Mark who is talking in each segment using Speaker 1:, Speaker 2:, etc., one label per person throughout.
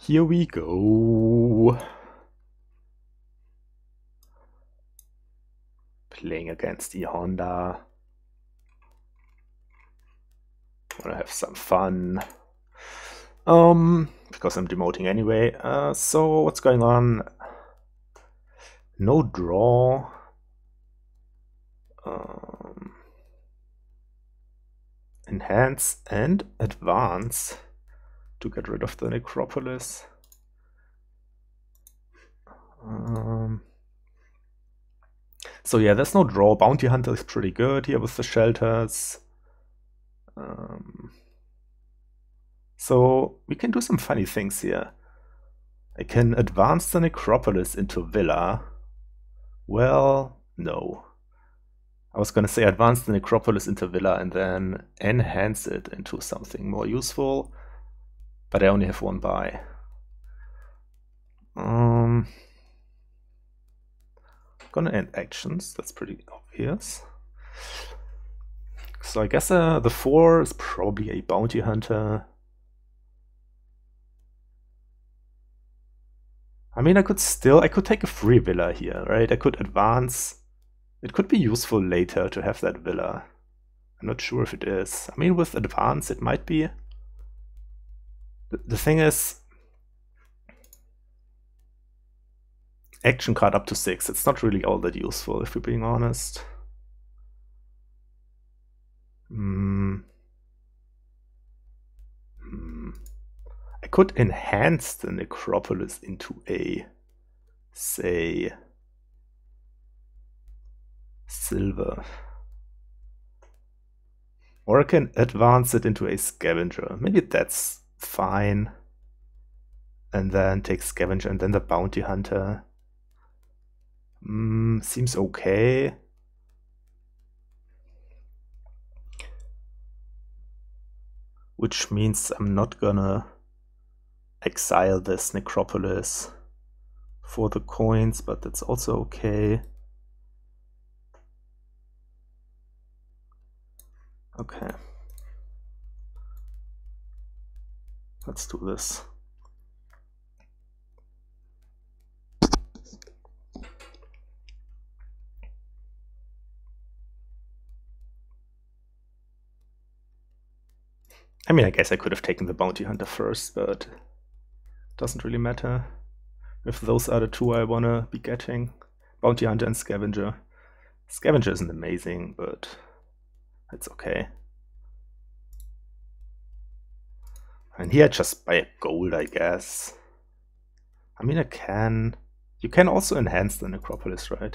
Speaker 1: Here we go. Playing against the Honda. Wanna have some fun. Because I'm demoting anyway. So what's going on? No draw. Enhance and advance to get rid of the necropolis. So yeah, there's no draw. Bounty Hunter is pretty good here with the shelters. So we can do some funny things here. I can advance the necropolis into Villa. Well, no. I was gonna say advance the necropolis into Villa and then enhance it into something more useful, but I only have one buy. Gonna end actions, that's pretty obvious. So I guess the 4 is probably a bounty hunter. I mean, I could take a free villa here, right? I could advance. It could be useful later to have that villa. I'm not sure if it is. I mean, with advance, it might be. The thing is, action card up to 6. It's not really all that useful, if we're being honest. I could enhance the necropolis into a, say, silver. Or I can advance it into a scavenger. Maybe that's fine. And then take scavenger and then the bounty hunter. Seems okay. Which means I'm not gonna exile this necropolis for the coins, but that's also okay. Okay. Let's do this. I mean, I guess I could have taken the bounty hunter first, but it doesn't really matter. If those are the two I wanna be getting. Bounty hunter and scavenger. Scavenger isn't amazing, but it's okay. And here I just buy a gold, I guess. I mean, you can also enhance the necropolis, right?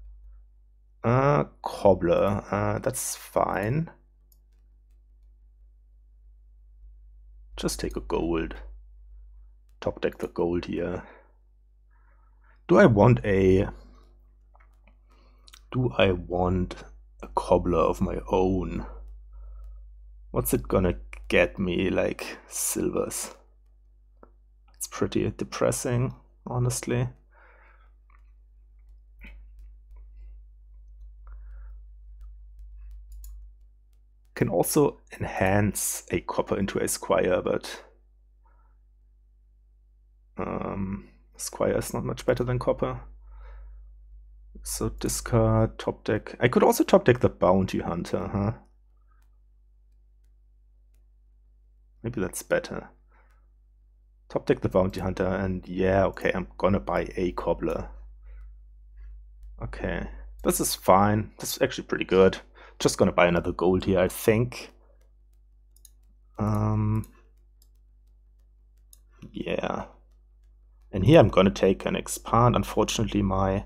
Speaker 1: Cobbler, that's fine. Just take a gold. Top deck the gold here. Do I want a cobbler of my own? What's it gonna get me, like silvers? It's pretty depressing, honestly. Can also enhance a copper into a squire, but squire is not much better than copper. So discard, top deck. I could also top deck the bounty hunter, huh? Maybe that's better. Top deck the bounty hunter, and yeah, okay, I'm gonna buy a cobbler. Okay, this is fine. This is actually pretty good. Just gonna buy another gold here, I think. Yeah. And here I'm gonna take an expand. Unfortunately, my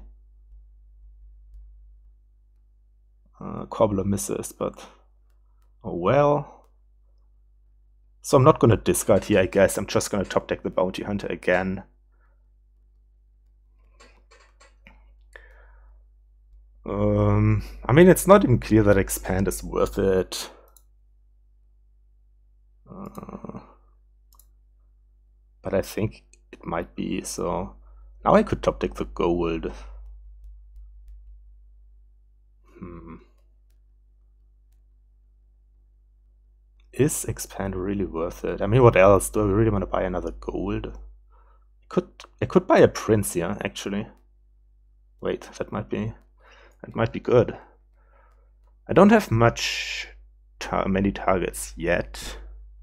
Speaker 1: cobbler misses, but oh well. So I'm not gonna discard here, I guess. I'm just gonna top deck the bounty hunter again. I mean, it's not even clear that expand is worth it. But I think it might be, so now I could top deck the gold. Is expand really worth it? I mean, what else? Do I really want to buy another gold? I could buy a prince here, actually. Wait, that might be good. I don't have many targets yet.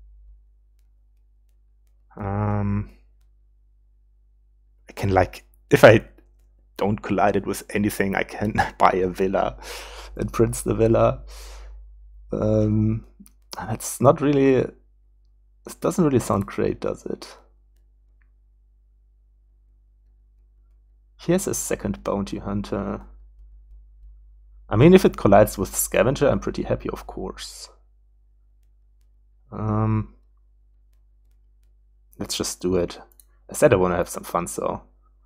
Speaker 1: I can, like, if I don't collide it with anything, I can buy a villa and prince the villa. That's not really. This doesn't really sound great, does it? Here's a second bounty hunter. I mean, if it collides with scavenger, I'm pretty happy, of course. Let's just do it. I said I want to have some fun, so.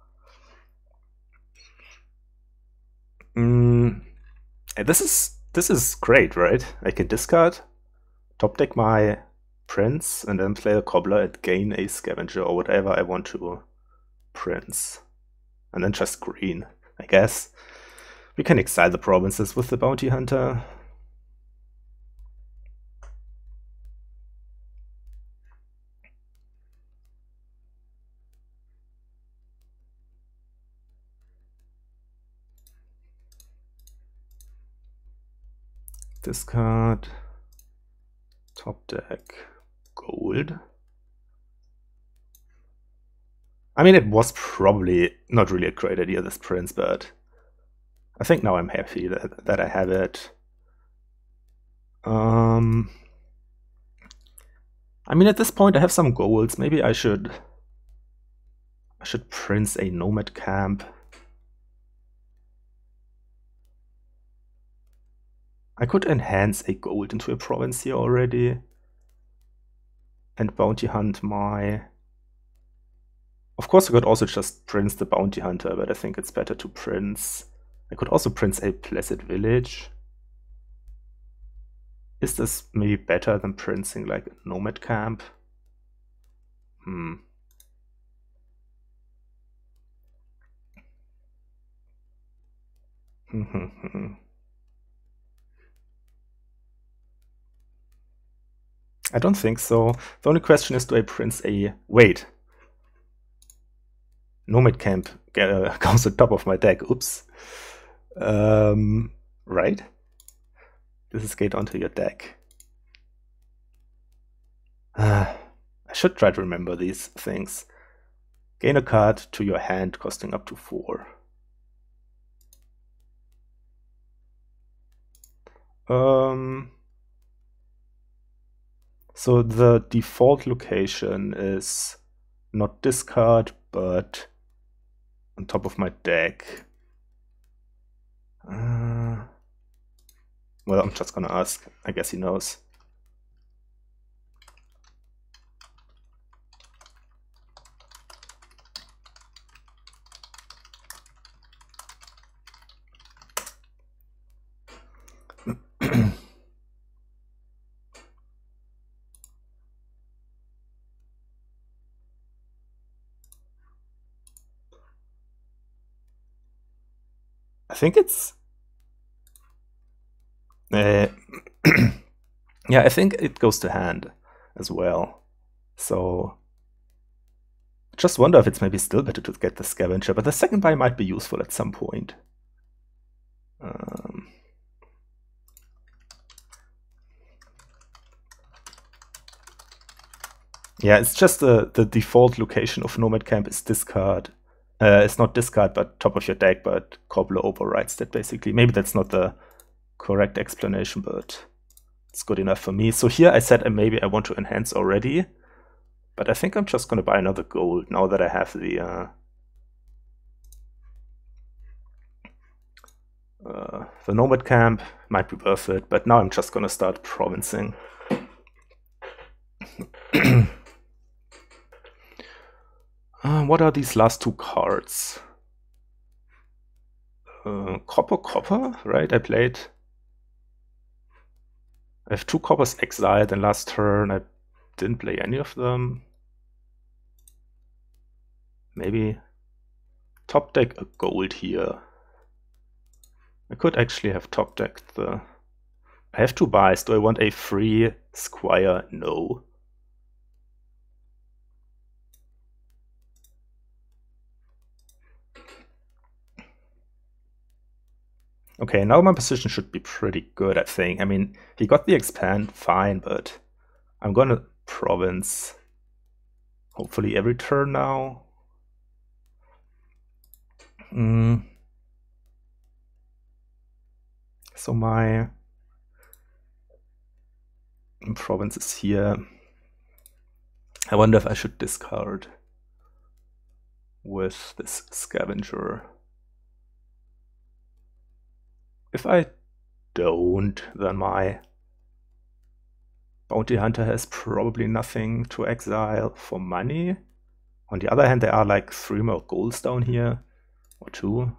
Speaker 1: This is great, right? I can discard, top deck my prince, and then play a cobbler and gain a scavenger or whatever I want to prince. And then just green, I guess. We can exile the provinces with the bounty hunter. Discard, top deck, gold. I mean, it was probably not really a great idea, this prince, but I think now I'm happy that I have it. I mean, at this point I have some golds. Maybe I should prince a nomad camp. I could enhance a gold into a province here already and bounty hunt my... Of course, I could also just prince the bounty hunter, but I think it's better to prince... I could also prince a Placid Village. Is this maybe better than princing like a nomad camp? I don't think so. The only question is, do I prince a... Wait. Nomad camp goes on top of my deck. Oops. Right? This is gate onto your deck. I should try to remember these things. Gain a card to your hand costing up to 4. So the default location is not discard, but on top of my deck. Well, I'm just gonna ask. I guess he knows. I think it's... yeah, I think it goes to hand as well. So just wonder if it's maybe still better to get the scavenger, but the second buy might be useful at some point. Yeah, it's just the default location of Nomad Camp is discard. It's not discard, but top of your deck, but Cobbler overrides that basically. Maybe that's not the correct explanation, but it's good enough for me. So here I said maybe I want to enhance already, but I think I'm just going to buy another gold now that I have the Nomad Camp. Might be worth it, but now I'm just going to start provincing. What are these last 2 cards? Copper, right? I have 2 coppers exiled, and last turn I didn't play any of them. Maybe top deck a gold here. I could actually have top decked the... I have 2 buys. Do I want a free squire? No. Okay, now my position should be pretty good, I think. I mean, he got the expand, fine, but I'm gonna province hopefully every turn now. So my province is here. I wonder if I should discard with this scavenger. If I don't, then my bounty hunter has probably nothing to exile for money. On the other hand, there are like 3 more golds down here, or 2.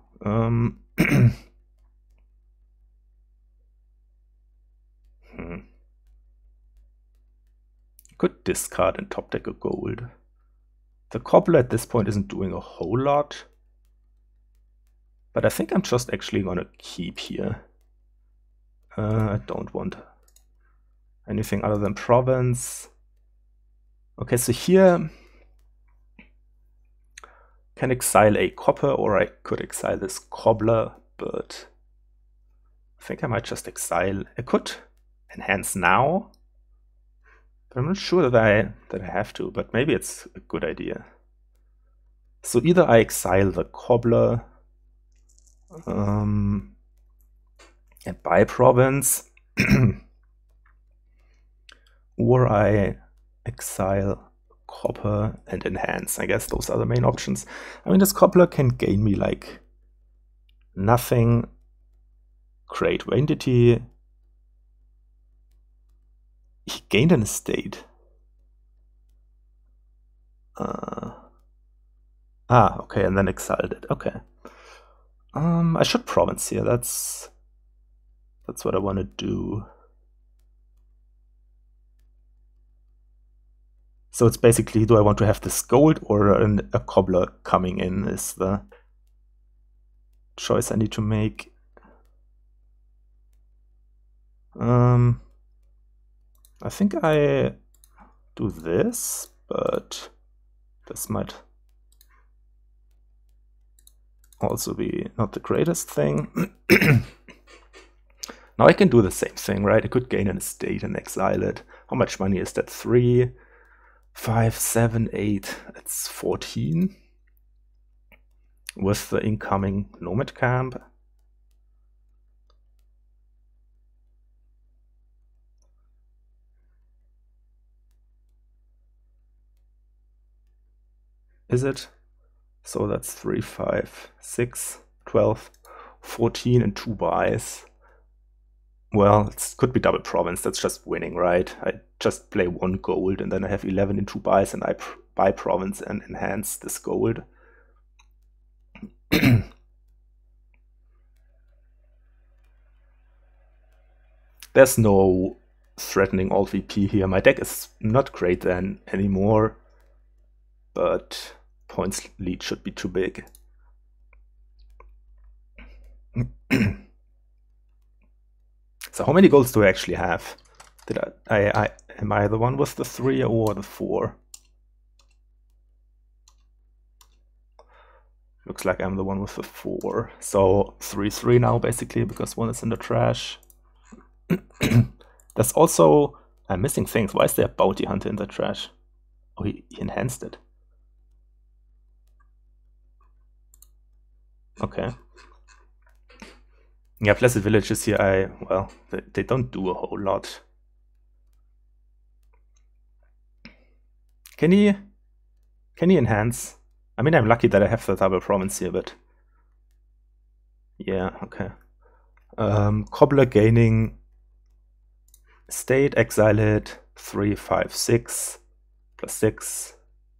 Speaker 1: Could discard and top deck a gold. The cobbler at this point isn't doing a whole lot, but I think I'm just actually gonna keep here. I don't want anything other than province. Okay, so here can exile a copper, or I could exile this cobbler, but I think I might just exile. I could enhance now, but I'm not sure that I have to, but maybe it's a good idea. So either I exile the cobbler and buy province, or I exile copper and enhance. I guess those are the main options. I mean, this cobbler can gain me like nothing. Create entity. He gained an estate. Okay, and then exiled it. Okay. I should province here. That's what I want to do. So it's basically, do I want to have this gold or a cobbler coming in is the choice I need to make. I think I do this, but this might also be not the greatest thing. Now I can do the same thing, right? I could gain an estate and exile it. How much money is that? 3, 5, 7, 8. It's 14. With the incoming nomad camp. Is it? So that's 3, 5, 6, 12, 14 and 2 buys. Well, it could be double province. That's just winning, right? I just play 1 gold and then I have 11 in 2 buys and I buy province and enhance this gold. There's no threatening alt VP here. My deck is not great then anymore, but points lead should be too big. So how many golds do I actually have? Did am I the one with the 3 or the 4? Looks like I'm the one with the 4. So 3/3 now basically, because 1 is in the trash. There's also, I'm missing things. Why is there a bounty hunter in the trash? Oh, he enhanced it. Okay. Yeah, Placid Villages here, well, they don't do a whole lot. Can he enhance? I mean, I'm lucky that I have the double province here, but yeah, okay. Cobbler gaining state, exile it, 3, 5, 6, plus 6.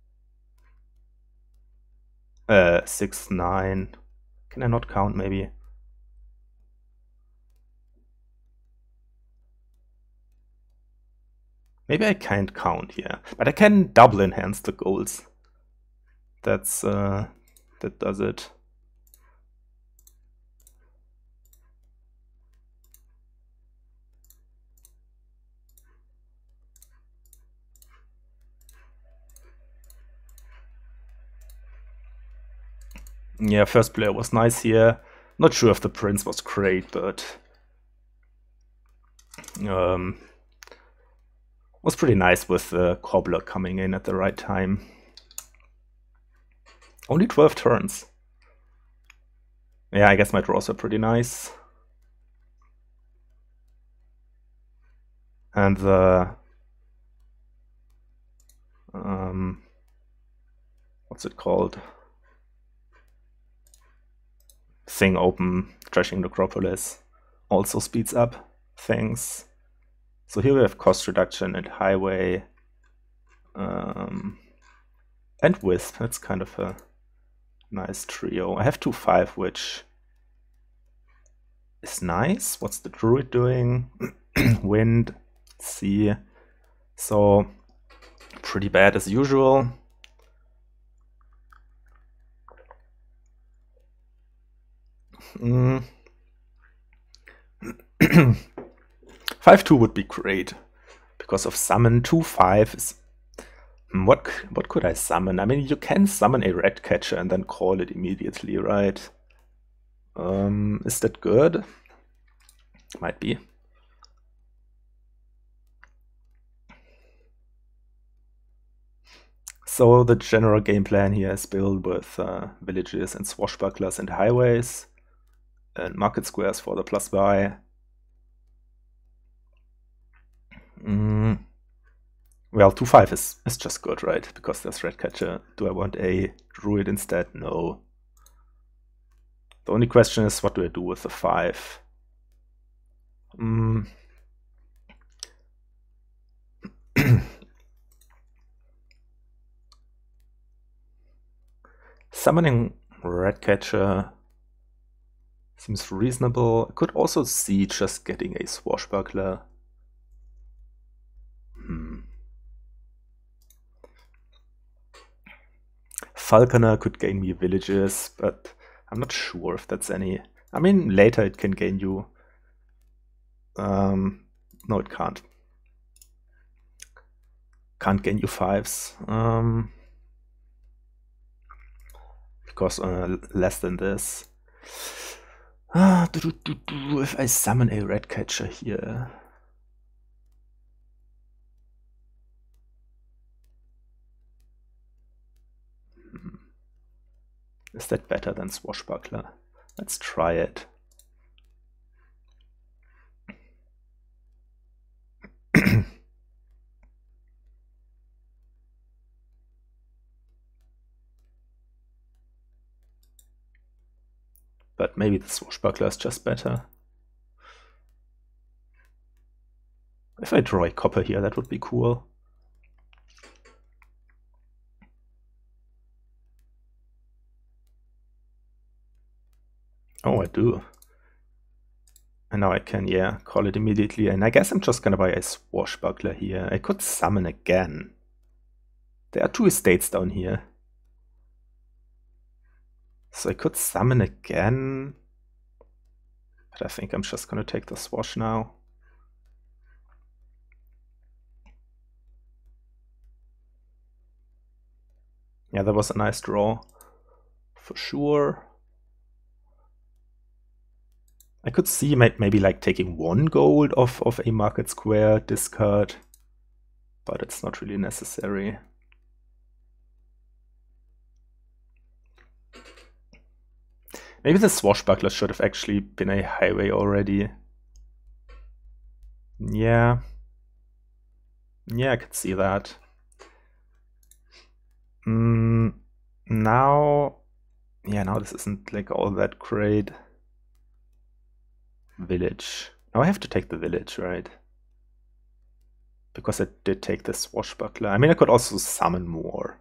Speaker 1: 6, 9. Can I not count maybe? Maybe I can't count here, but I can double enhance the goals. That's that does it. Yeah, first player was nice here. Not sure if the prince was great, but was pretty nice with the cobbler coming in at the right time. Only 12 turns. Yeah, I guess my draws are pretty nice. And the what's it called? Thing open, trashing Necropolis, also speeds up things. So here we have cost reduction and highway, and wisp. That's kind of a nice trio. I have 2/5, which is nice. What's the druid doing? Wind, sea. So pretty bad as usual. Mm. 5/2 would be great because of summon. 2/5 is what could I summon? I mean, you can summon a red catcher and then call it immediately, right? Is that good? Might be. So the general game plan here is built with villages and swashbucklers and highways and market squares for the plus buy. Well, 2/5 is just good, right? Because there's red catcher. Do I want a druid instead? No. The only question is, what do I do with the 5? Summoning red catcher seems reasonable. I could also see just getting a swashbuckler. Falconer could gain me villages, but I'm not sure if that's any. I mean, later it can gain you. No, it can't. Can't gain you 5s. Because less than this. If I summon a red catcher here. Is that better than swashbuckler? Let's try it. But maybe the swashbuckler is just better. If I draw a copper here, that would be cool. Oh, I do. And now I can, yeah, call it immediately. And I guess I'm just gonna buy a swashbuckler here. I could summon again. There are 2 estates down here. So I could summon again. But I think I'm just gonna take the swash now. Yeah, that was a nice draw. For sure. I could see maybe like taking 1 gold off of a market square discard, but it's not really necessary. Maybe the swashbuckler should have actually been a highway already. Yeah. Yeah, I could see that. Now, yeah, now this isn't like all that great. Village. Now I have to take the village, right? Because I did take the swashbuckler. I mean, I could also summon more.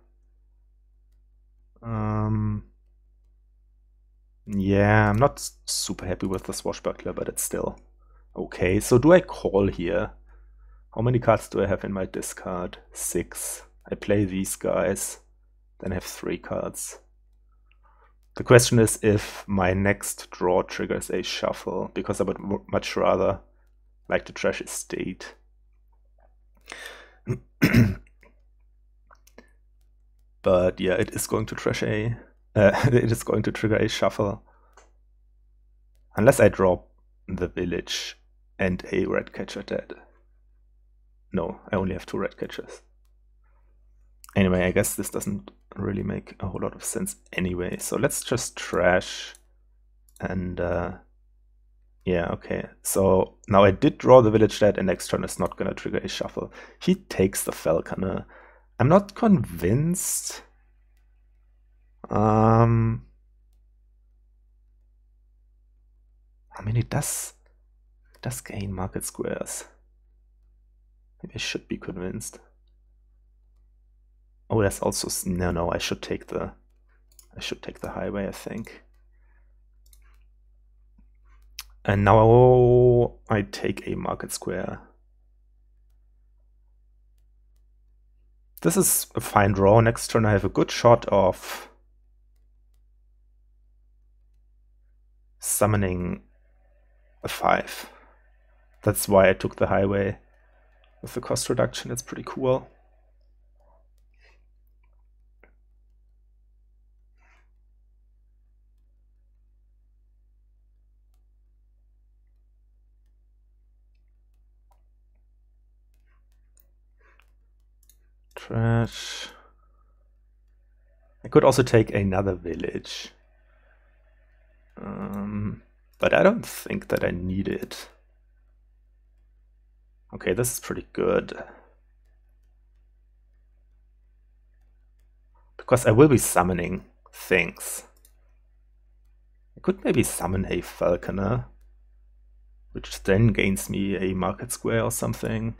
Speaker 1: Yeah, I'm not super happy with the swashbuckler, but it's still okay. So do I call here? How many cards do I have in my discard? 6. I play these guys, then I have 3 cards. The question is if my next draw triggers a shuffle, because I would much rather like to trash a state. But yeah, it is going to trash a it is going to trigger a shuffle. Unless I drop the village and a red catcher dead. No, I only have 2 red catchers. Anyway, I guess this doesn't really make a whole lot of sense anyway. So let's just trash and yeah, okay. So now I did draw the village dead, and next turn is not gonna trigger a shuffle. He takes the Falconer. I'm not convinced. I mean, it does gain market squares. Maybe I should be convinced. Oh, there's also no. I should take the highway, I think. And now I take a market square. This is a fine draw. Next turn I have a good shot of summoning a 5. That's why I took the highway with the cost reduction. It's pretty cool. Trash. I could also take another village. But I don't think that I need it. Okay, this is pretty good. Because I will be summoning things. I could maybe summon a Falconer, which then gains me a market square or something.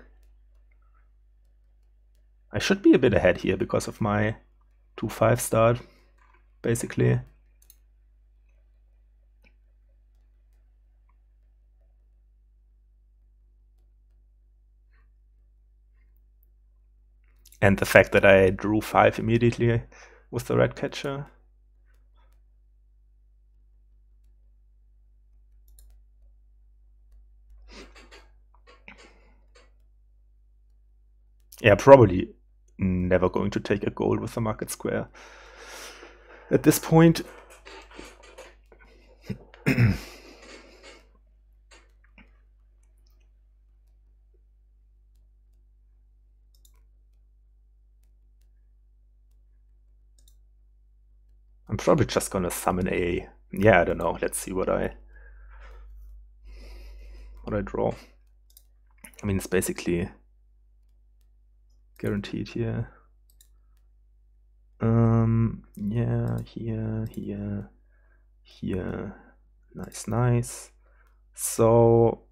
Speaker 1: I should be a bit ahead here because of my 2-5 start, basically. And the fact that I drew 5 immediately with the red catcher. Yeah, probably never going to take a gold with the market square at this point. I'm probably just gonna summon a... Yeah, I don't know. Let's see what I draw. I mean, it's basically guaranteed here. Yeah, here. Nice. So...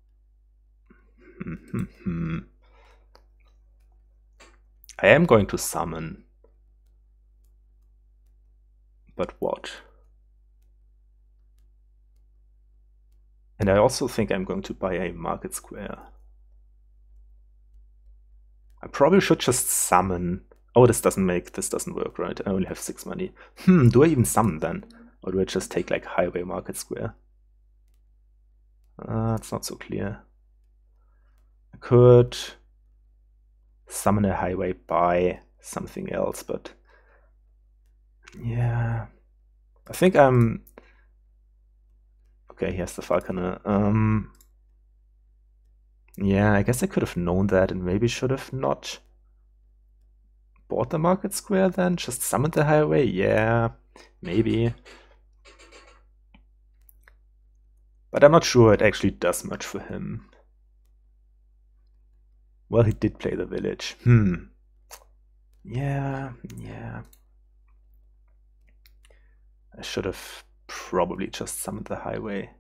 Speaker 1: I am going to summon. But what? And I also think I'm going to buy a market square. I probably should just summon. Oh, this doesn't work, right? I only have 6 money. Do I even summon then? Or do I just take like highway market square? It's not so clear. I could summon a highway by something else, but yeah. I think I'm... Okay, here's the Falconer. Yeah, I guess I could have known that and maybe should have not bought the market square then. Just summoned the highway. Yeah, maybe. But I'm not sure it actually does much for him. Well, he did play the village. Yeah. I should have probably just summoned the highway.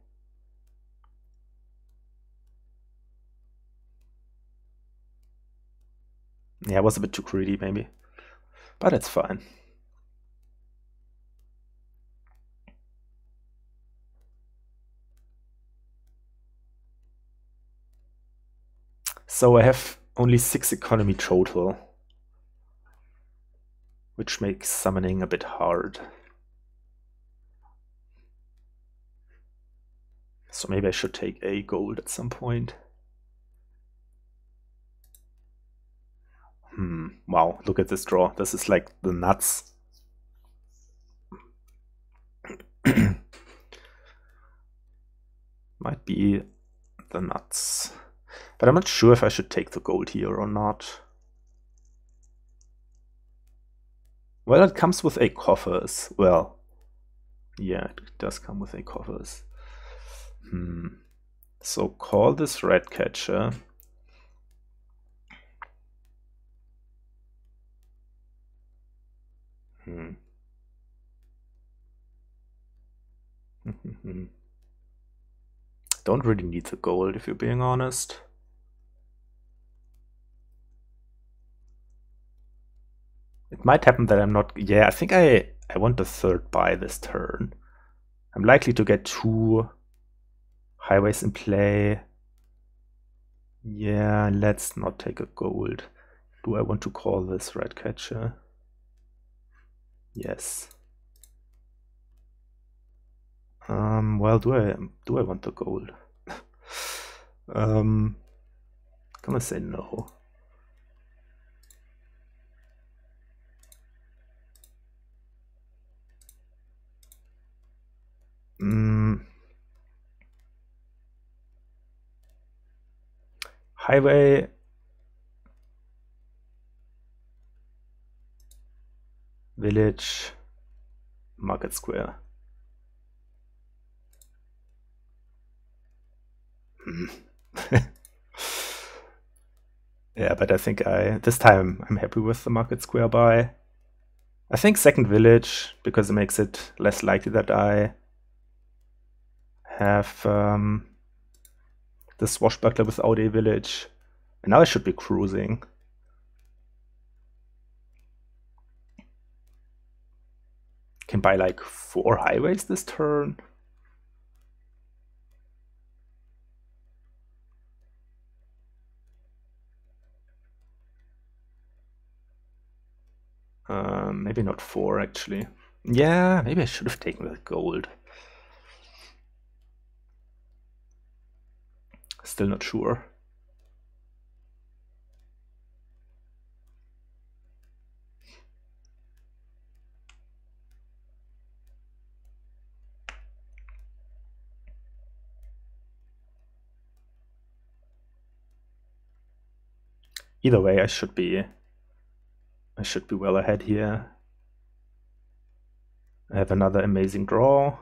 Speaker 1: Yeah, I was a bit too greedy, maybe. But it's fine. So I have only 6 economy total, which makes summoning a bit hard. So maybe I should take a gold at some point. Wow, look at this draw. This is like the nuts. Might be the nuts. But I'm not sure if I should take the gold here or not. Well, it comes with a coffers. Well, yeah, it does come with a coffers. So call this red catcher. Don't really need the gold, if you're being honest. It might happen that I'm not... Yeah, I think I want the third buy this turn. I'm likely to get 2 highways in play. Yeah, let's not take a gold. Do I want to call this red catcher? Yes. Well, do I want the gold? Gonna say no. Highway. Village. Market Square. Yeah, but I think this time I'm happy with the Market Square buy. I think second village, because it makes it less likely that I have the swashbuckler without a village. And now I should be cruising. Can buy like 4 highways this turn. Maybe not 4 actually. Yeah, maybe I should have taken the gold. Still not sure. Either way, I should be well ahead here. I have another amazing draw.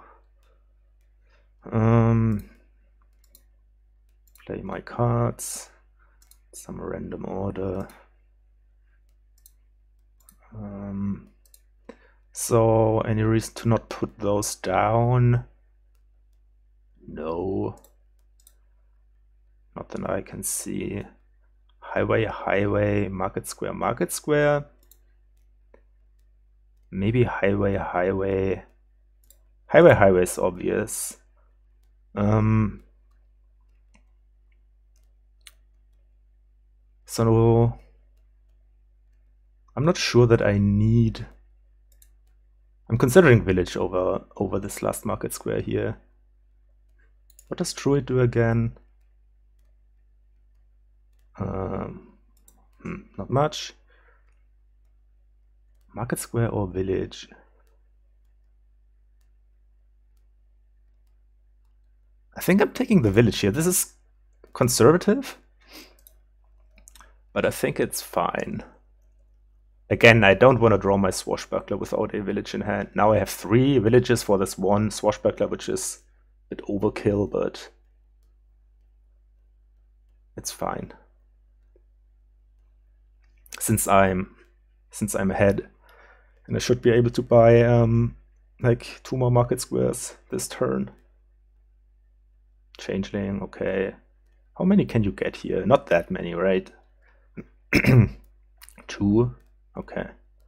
Speaker 1: Play my cards. Some random order. So any reason to not put those down? No. Not that I can see. Highway, highway, market square, market square. Maybe highway, highway. Highway, highway is obvious. So I'm not sure that I need... I'm considering village over this last market square here. What does Druid do again? Not much. Market square or village? I think I'm taking the village here. This is conservative, but I think it's fine. Again, I don't want to draw my swashbuckler without a village in hand. Now I have 3 villages for this one swashbuckler, which is a bit overkill, but it's fine. Since I'm ahead, and I should be able to buy like 2 more market squares this turn. Changeling, okay. How many can you get here? Not that many, right? 2. Okay.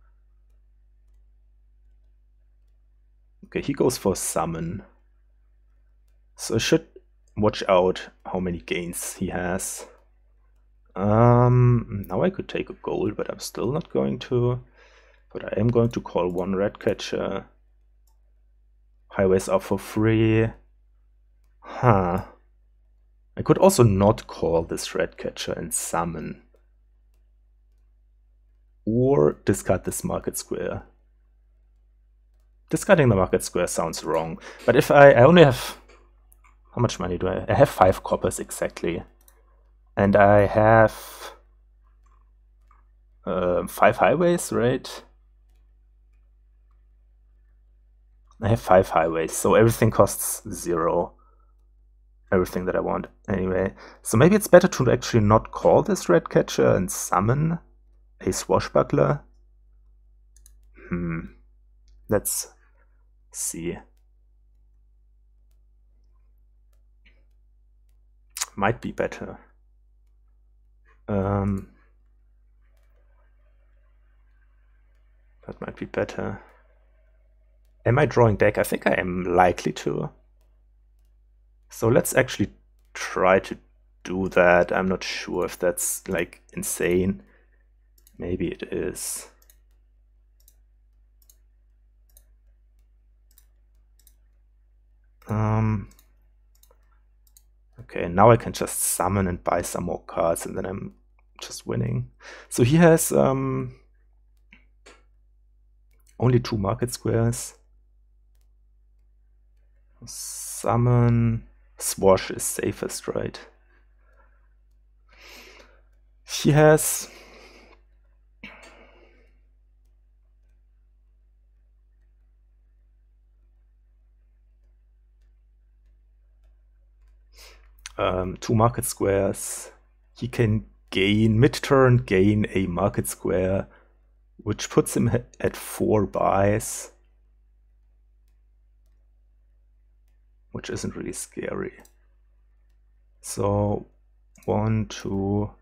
Speaker 1: Okay, he goes for summon. So I should watch out how many gains he has. Now I could take a gold, but I'm still not going to. But I am going to call 1 red catcher. Highways are for free. Huh. I could also not call this red catcher and summon. Or discard this market square. Discarding the market square sounds wrong. But if I only have How much money do I have? I have 5 coppers exactly. And I have 5 highways, right? I have 5 highways, so everything costs 0. Everything that I want, anyway. So maybe it's better to actually not call this red catcher and summon a swashbuckler. Let's see. Might be better. That might be better. Am I drawing deck? I think I am likely to. So let's actually try to do that. I'm not sure if that's like insane. Maybe it is. Okay, now I can just summon and buy some more cards, and then I'm just winning. So he has only 2 market squares. Summon. Swash is safest, right? He has two market squares. He can gain mid-turn, gain a market square, which puts him at 4 buys, which isn't really scary. So 1, 2,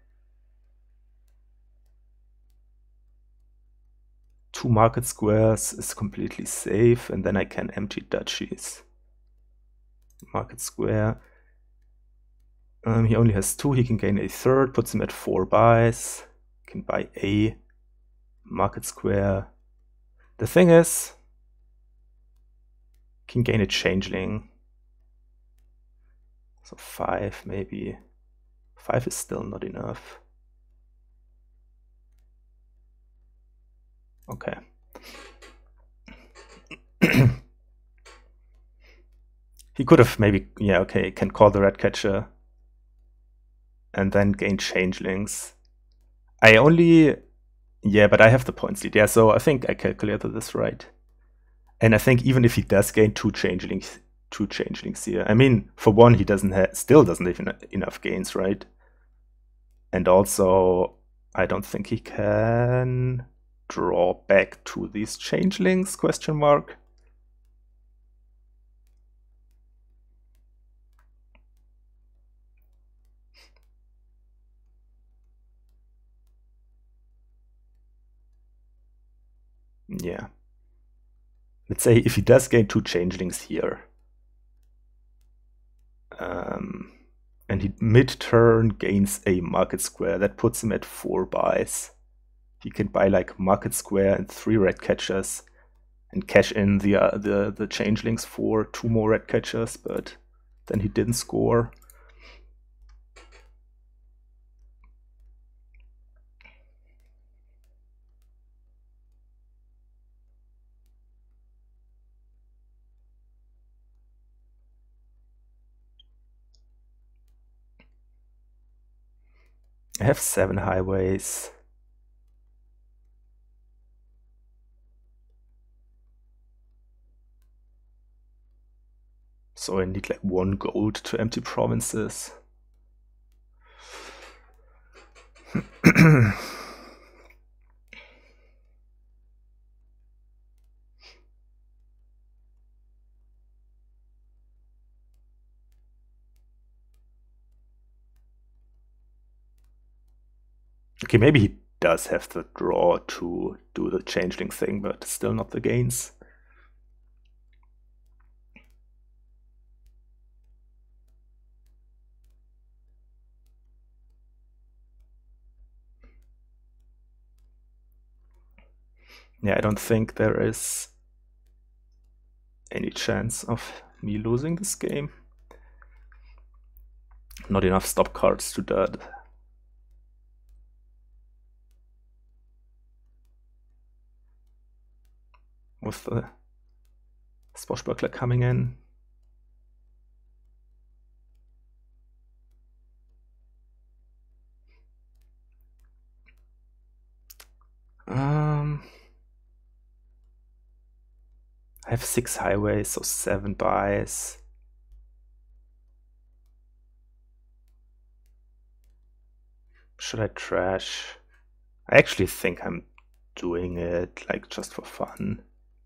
Speaker 1: 2 market squares is completely safe, and then I can empty duchies. Market square. He only has 2, he can gain a third, puts him at 4 buys. Can buy a market square. The thing is, can gain a changeling. So 5 maybe. 5 is still not enough. Okay. He could have maybe, yeah, okay, can call the red catcher and then gain changelings. I only, yeah, but I have the points lead. Yeah, so I think I calculated this right. And I think even if he does gain 2 changelings here, I mean, for one, he still doesn't have enough gains, right? And also, I don't think he can draw back to these changelings, question mark. Yeah. Let's say if he does gain 2 changelings here, and he mid-turn gains a market square, that puts him at 4 buys. He can buy like market square and 3 red catchers and cash in the changelings for 2 more red catchers, but then he didn't score. I have 7 highways. So I need like 1 gold to empty provinces. Okay, maybe he does have the draw to do the changeling thing, but still not the gains. Yeah, I don't think there is any chance of me losing this game. Not enough stop cards to that. With the swashbuckler coming in. I have 6 highways, so 7 buys. Should I trash? I actually think I'm doing it, like, just for fun.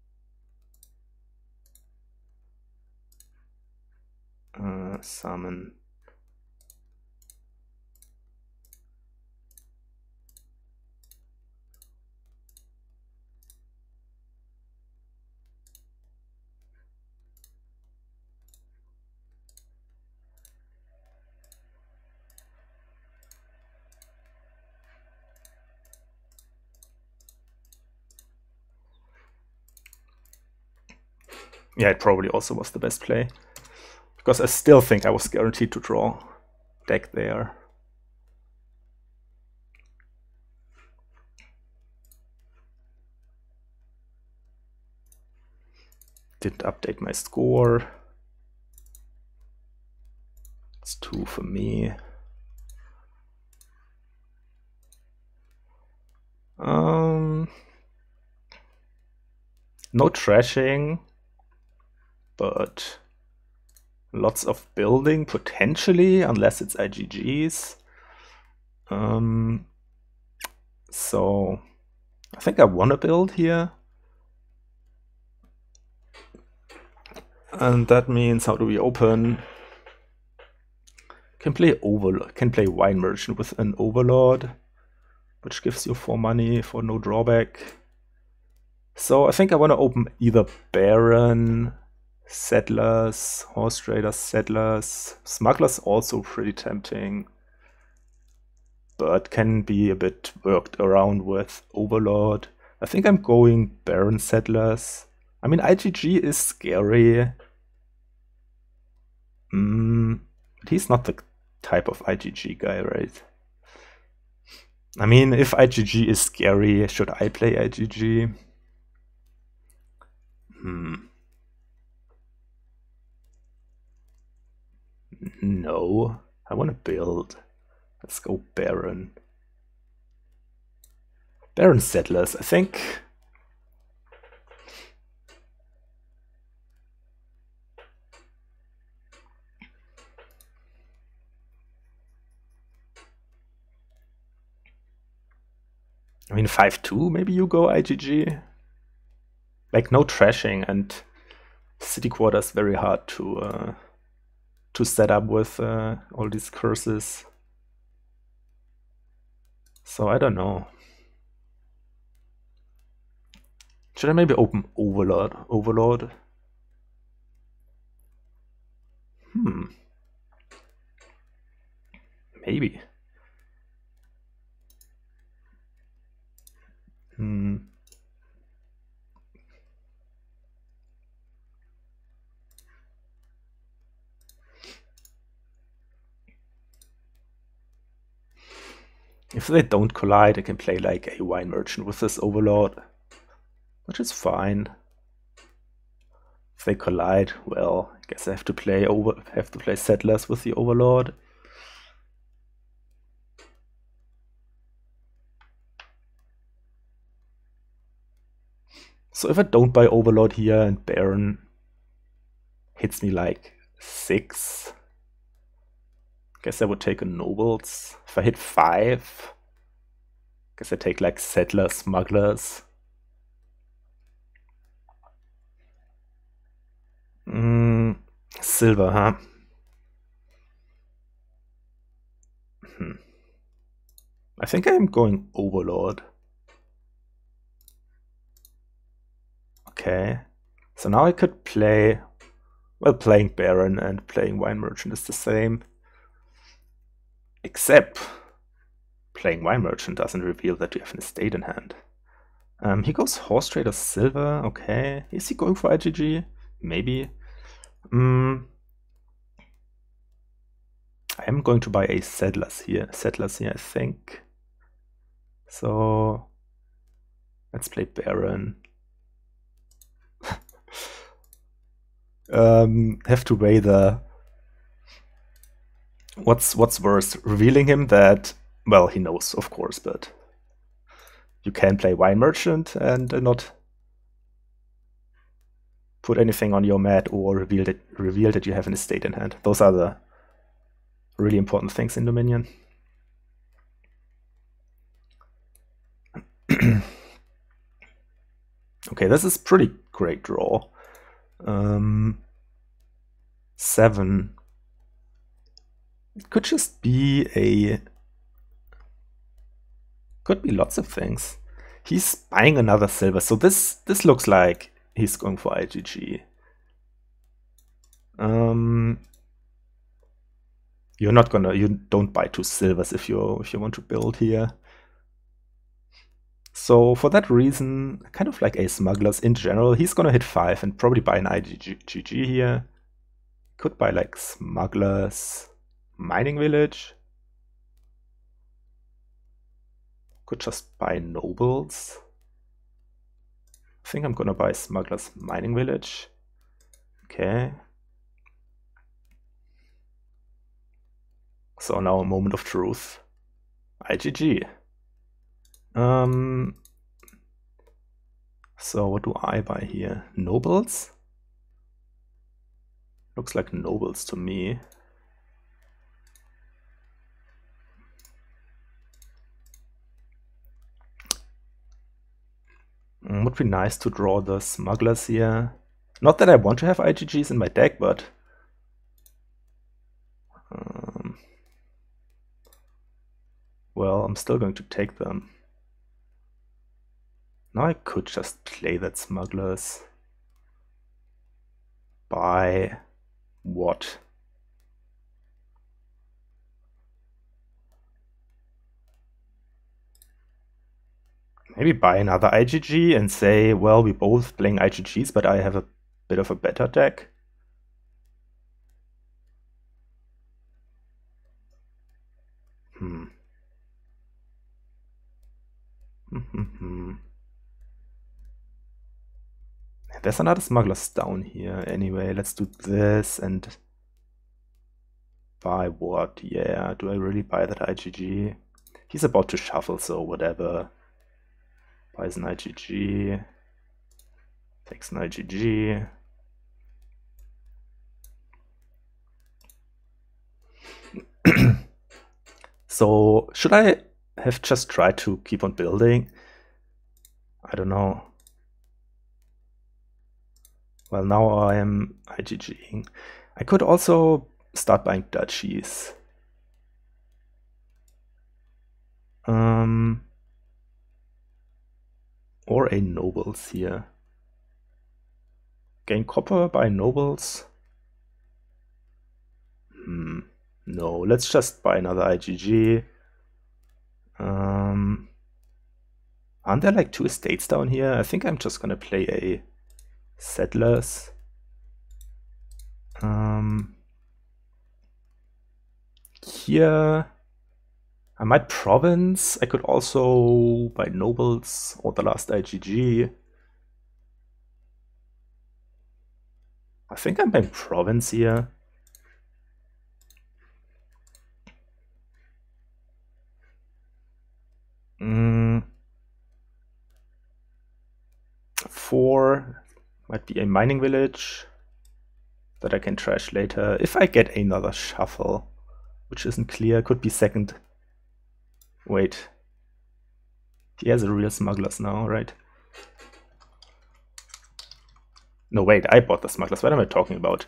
Speaker 1: Summon. Yeah, it probably also was the best play, because I still think I was guaranteed to draw deck there. Didn't update my score. It's 2 for me. No trashing, but lots of building potentially, unless it's IGGs. So I think I want to build here. And that means, how do we open? Can play Wine Merchant with an Overlord, which gives you 4 money for no drawback. So I think I want to open either Baron, Settlers, Horse Traders, Settlers. Smugglers also pretty tempting, but can be a bit worked around with Overlord. I think I'm going Baron, Settlers. I mean, IGG is scary. But he's not the type of IGG guy, right? I mean, if IGG is scary, should I play IGG? No, I want to build. Let's go Baron. Baron Settlers, I think. I mean, 5-2, maybe you go IGG. Like, no trashing, and City Quarters very hard to set up with all these curses. So I don't know. Should I maybe open Overlord? Maybe. If they don't collide, I can play like a Wine Merchant with this Overlord, which is fine. If they collide, well, I guess I have to play Settlers with the Overlord. So if I don't buy Overlord here and Baron hits me like 6, guess I would take a Nobles. If I hit 5, guess I take like Settlers, Smugglers. Silver, huh? I think I'm going Overlord. Okay, so now I could play, well, playing Baron and playing Wine Merchant is the same. Except playing Wine Merchant doesn't reveal that you have an estate in hand. He goes Horse Trader Silver, okay. Is he going for IGG? Maybe. I am going to buy a Settlers here, I think. So let's play Baron. Have to weigh the what's worse, revealing him that, well, he knows, of course, but you can play Wine Merchant and not put anything on your mat, or reveal that you have an estate in hand. Those are the really important things in Dominion. Okay, this is pretty great draw. 7. It could just be could be lots of things. He's buying another silver, so this looks like he's going for IGG. You don't buy 2 silvers if you want to build here. So for that reason, I kind of like a smugglers in general. He's gonna hit 5 and probably buy an IGG here. Could buy like smugglers, mining village. Could just buy nobles. I think I'm gonna buy smugglers, mining village. Okay. So now a moment of truth. IGG. So what do I buy here? Nobles? Looks like nobles to me. Would be nice to draw the smugglers here. Not that I want to have IGGs in my deck, but well, I'm still going to take them. Now I could just play that smugglers. Buy what? Maybe buy another IGG and say, well, we're both playing IGGs, but I have a bit of a better deck. There's another smugglers down here. Anyway, let's do this and buy what? Yeah, do I really buy that IGG? He's about to shuffle, so whatever. Buys an IGG. Takes an IGG. So should I have just tried to keep on building? I don't know. Well, now I am IGGing. I could also start buying duchies. Or a nobles here. Gain copper by nobles. No, let's just buy another IGG. Aren't there like 2 estates down here? I think I'm just gonna play a settlers. Here I might province. I could also buy nobles or the last IGG. I think I'm buying province here. Four might be a mining village that I can trash later. If I get another shuffle, which isn't clear, could be second. Wait. He has a real smugglers now, right? No, wait, I bought the smugglers. What am I talking about?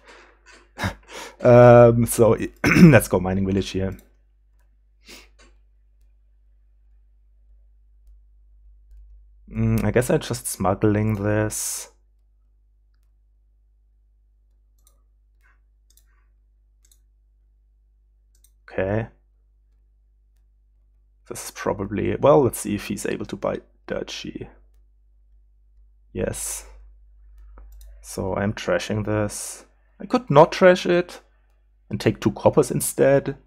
Speaker 1: So let's go mining village here. I guess I'm just smuggling this. Okay. This is probably... Well, let's see if he's able to buy duchy. Yes. So I'm trashing this. I could not trash it and take 2 coppers instead.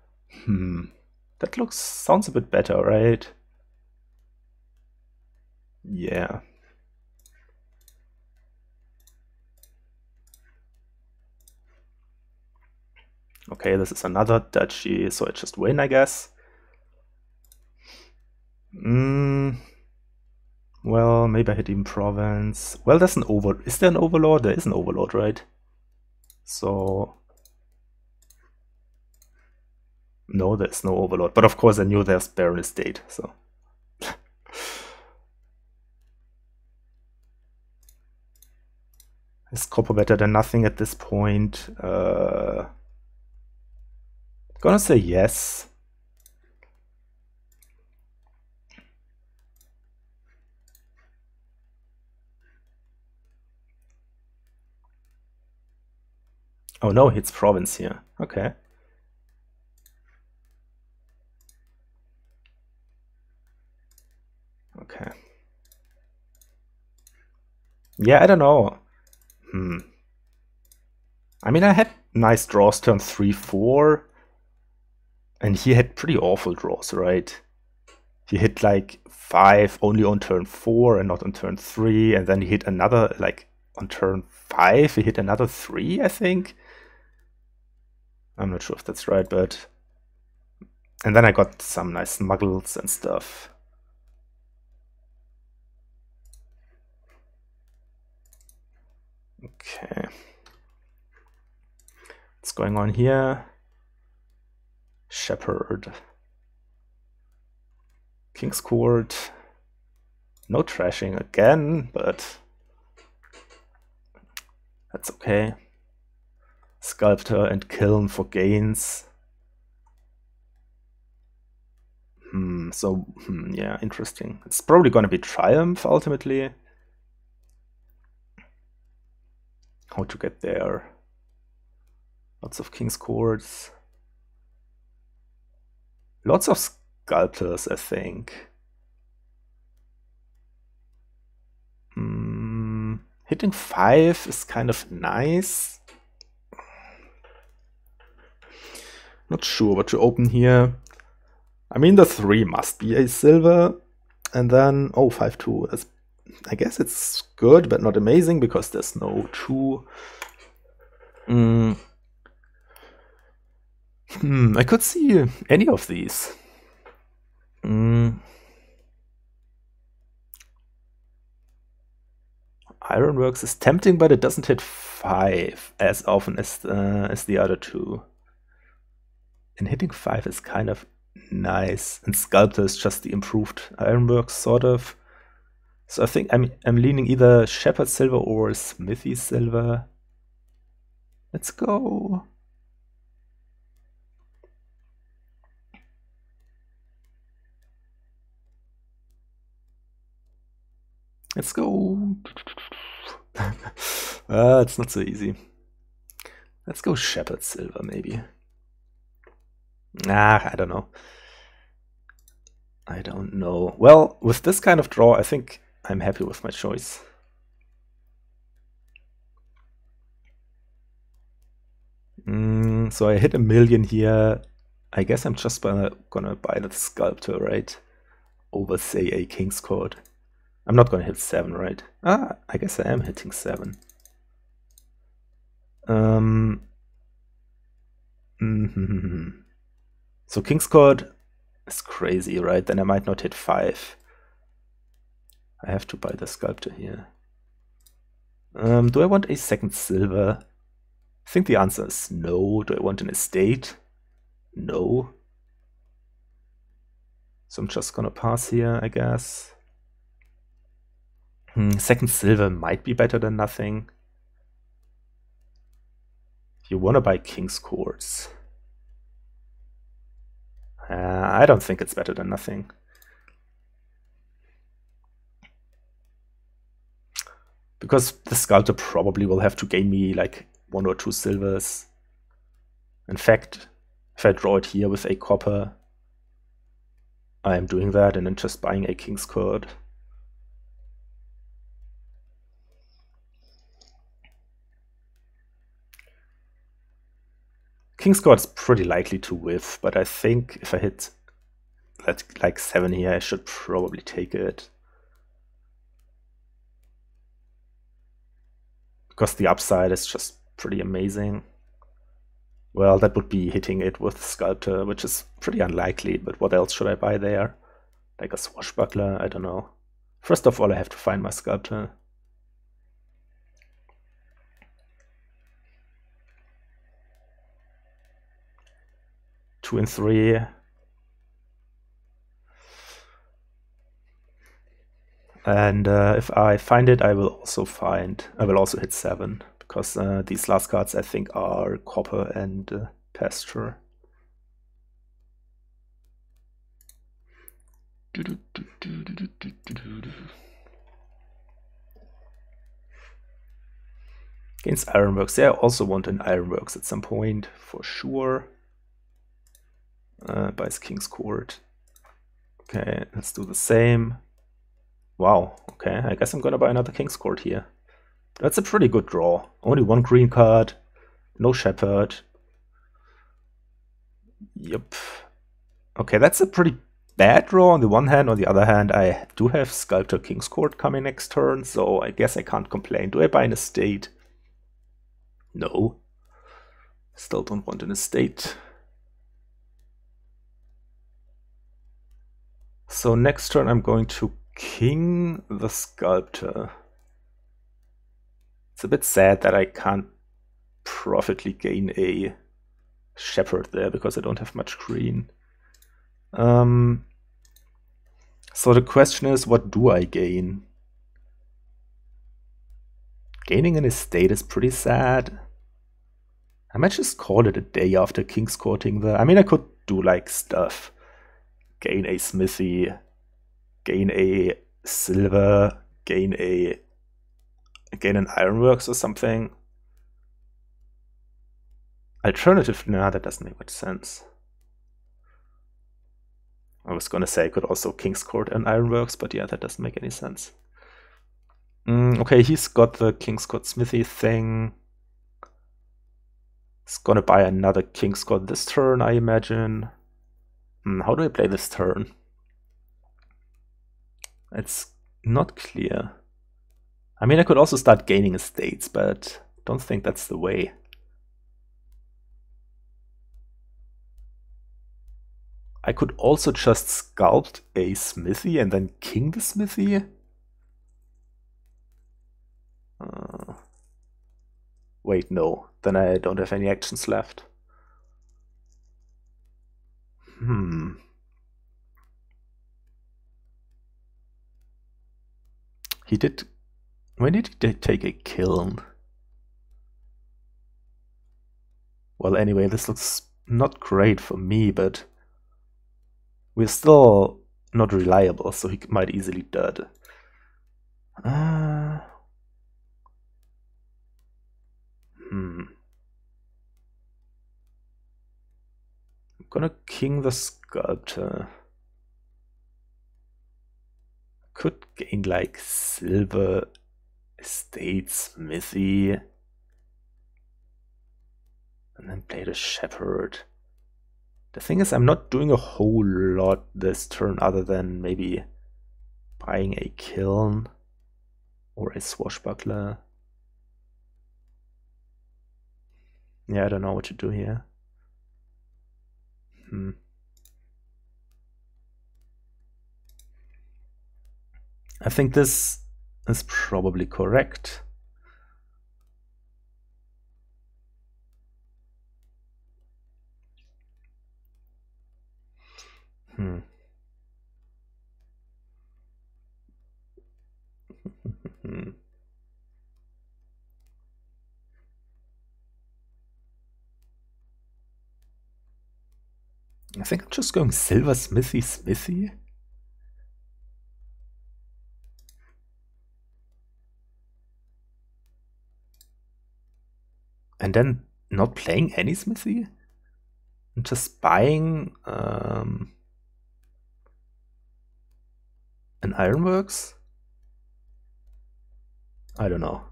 Speaker 1: That sounds a bit better, right? Yeah. Okay, this is another duchy, so I just win, I guess. Well, maybe I hit even Province. Well, there's an Overlord. Is there an Overlord? There is an Overlord, right? So... No, there's no Overlord. But of course I knew there's Barren Estate, so... Is copper better than nothing at this point? Gonna say yes. Oh no, it's Province here. Okay. Okay. Yeah, I don't know. I mean, I had nice draws turn 3, 4. And he had pretty awful draws, right? He hit like 5 only on turn 4 and not on turn 3. And then he hit another, like on turn 5, he hit another 3, I think. I'm not sure if that's right, but... And then I got some nice muggles and stuff. Okay. What's going on here? Shepherd. King's Court. No trashing again, but that's okay. Sculptor and Kiln for gains. Yeah, interesting. It's probably gonna be Triumph ultimately. How to get there? Lots of King's Courts. Lots of Sculptors, I think. Hitting 5 is kind of nice. Not sure what to open here. I mean, the 3 must be a silver. And then, oh, 5-2. I guess it's good, but not amazing, because there's no 2. I could see any of these. Ironworks is tempting, but it doesn't hit 5 as often as the other 2. And hitting 5 is kind of nice. And Sculptor is just the improved Ironworks, sort of. So I think I'm leaning either Shepherd Silver or Smithy Silver. Let's go. Let's go. It's not so easy. Let's go Shepherd Silver, maybe. I don't know. I don't know. Well, with this kind of draw, I think I'm happy with my choice. So I hit 1 million here. I guess I'm just gonna buy the Sculptor, right? Over, say, a King's Court. I'm not gonna hit 7, right? I guess I am hitting 7. So King's Court is crazy, right? Then I might not hit 5. I have to buy the Sculptor here. Do I want a second silver? I think the answer is no. Do I want an estate? No. So I'm just gonna pass here, I guess. Second silver might be better than nothing. You wanna buy King's Courts. I don't think it's better than nothing. Because the Sculptor probably will have to gain me like 1 or 2 silvers. In fact, if I draw it here with a copper, I am doing that and then just buying a King's Court. King's Court is pretty likely to whiff, but I think if I hit like 7 here, I should probably take it. Because the upside is just pretty amazing. Well, that would be hitting it with Sculptor, which is pretty unlikely, but what else should I buy there? Like a Swashbuckler? I don't know. First of all, I have to find my sculptor. Two and three. And if I find it, I will also hit 7, because these last cards I think are Copper and Pasture. Against Ironworks, yeah, I also want an Ironworks at some point, for sure. Buys King's Court. Okay, let's do the same. Wow, okay, I guess I'm gonna buy another King's Court here. That's a pretty good draw. Only one green card, no Shepherd. Yep. Okay, that's a pretty bad draw on the one hand. On the other hand, I do have Sculptor King's Court coming next turn, so I guess I can't complain. Do I buy an estate? No. Still don't want an estate. So next turn I'm going to King the Sculptor. It's a bit sad that I can't profitably gain a Shepherd there because I don't have much green. So the question is, what do I gain? Gaining an estate is pretty sad. I might just call it a day after King's Courting the... I mean, I could do like stuff. Gain a smithy, gain a silver, gain an ironworks or something. Alternatively, nah, that doesn't make much sense. I was gonna say I could also King's Court and ironworks, but yeah, that doesn't make any sense. Okay, he's got the King's Court smithy thing. He's gonna buy another King's Court this turn, I imagine. How do I play this turn? It's not clear. I mean, I could also start gaining estates, but don't think that's the way. I could also just sculpt a smithy and then king the smithy. Wait, no. Then I don't have any actions left. He did... When did he take a kiln? Well, anyway, this looks not great for me, but we're still not reliable, so he might easily dud. I'm gonna king the sculptor. Could gain like silver, estate, smithy, and then play the shepherd. The thing is, I'm not doing a whole lot this turn other than maybe buying a kiln or a swashbuckler. Yeah, I don't know what to do here. I think this is probably correct. I think I'm just going silver smithy smithy. And then not playing any smithy? And just buying an ironworks? I don't know.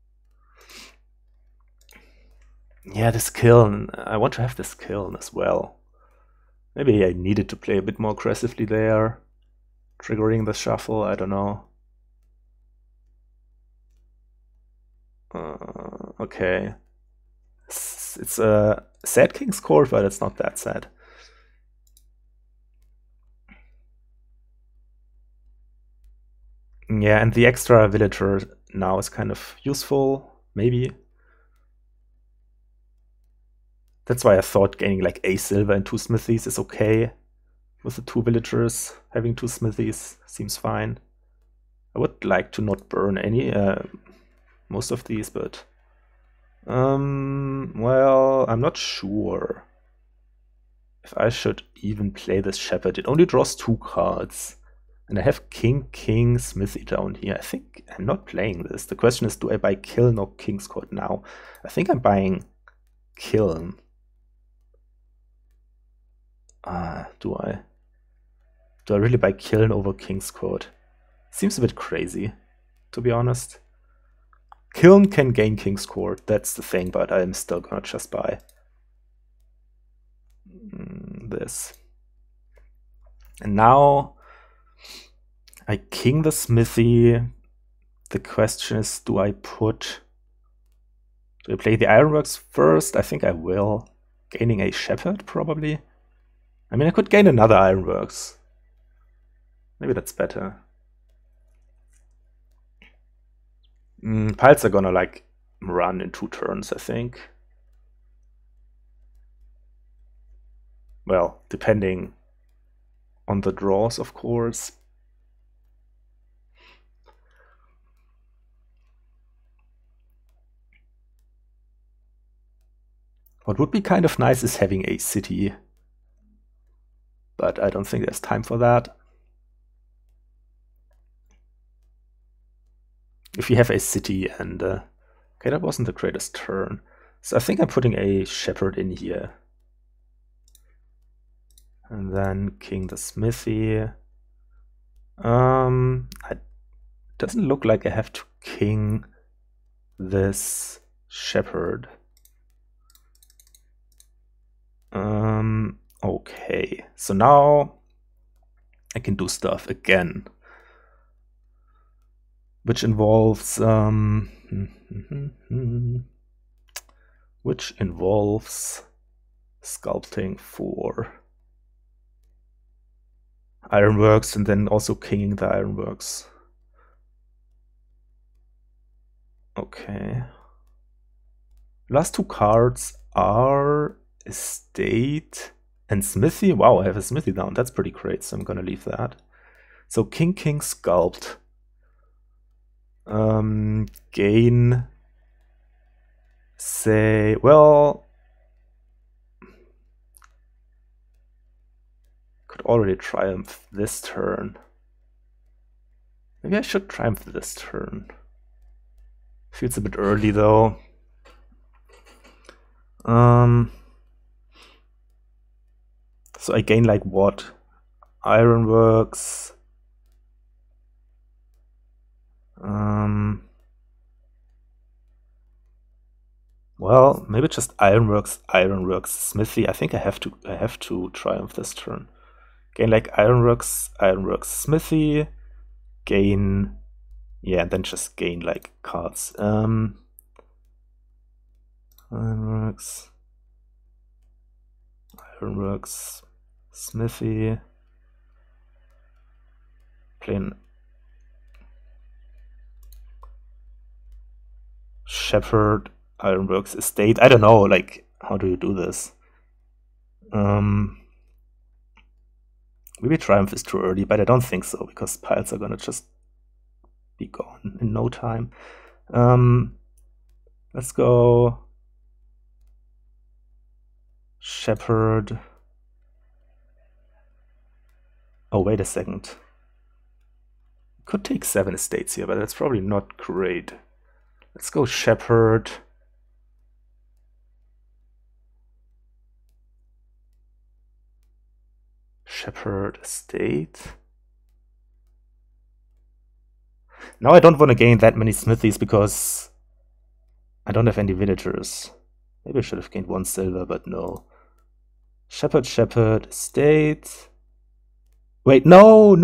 Speaker 1: Yeah, this kiln. I want to have this kiln as well. Maybe I needed to play a bit more aggressively there. Triggering the shuffle, I don't know. Okay. It's a sad King's Court, but it's not that sad. Yeah, and the extra villager now is kind of useful, maybe. That's why I thought gaining like a silver and 2 smithies is okay. With the 2 villagers, having 2 smithies seems fine. I would like to not burn any, most of these, but well, I'm not sure if I should even play this shepherd. It only draws 2 cards. And I have King, King, Smithy down here. I think I'm not playing this. The question is, do I buy Kiln or King's Court now? I think I'm buying Kiln. Do I? Do I really buy Kiln over King's Court? Seems a bit crazy, to be honest. Kiln can gain King's Court, that's the thing, but I'm still gonna just buy this. And now I king the smithy. The question is, do I play the Ironworks first? I think I will. Gaining a shepherd, probably. I mean, I could gain another Ironworks. Maybe that's better. Piles are gonna like run in 2 turns, I think. Well, depending on the draws, of course. What would be kind of nice is having a city, but I don't think there's time for that. If you have a city and okay, that wasn't the greatest turn, so I think I'm putting a shepherd in here, and then king the smithy. It doesn't look like I have to king this shepherd. Okay, so now I can do stuff again, which involves sculpting for Ironworks and then also kinging the Ironworks. Okay. Last 2 cards are Estate and Smithy. Wow, I have a Smithy down. That's pretty great, so I'm gonna leave that. So King, King, Sculpt. Gain, say, well, could already triumph this turn. Maybe I should triumph this turn. Feels a bit early though. So I gain like what? Ironworks. Well, maybe just Ironworks, Smithy. I think I have to triumph this turn. Gain like Ironworks, Smithy. Gain, yeah, and then just gain like cards. Ironworks, Smithy. Playing Shepherd, Ironworks, Estate. I don't know, like, how do you do this? Maybe Triumph is too early, but I don't think so, because piles are gonna just be gone in no time. Let's go Shepherd. Oh, wait a second. Could take 7 estates here, but that's probably not great. Let's go Shepherd. Shepherd estate. Now I don't want to gain that many smithies because I don't have any villagers. Maybe I should have gained 1 silver, but no. Shepherd, estate. Wait, no,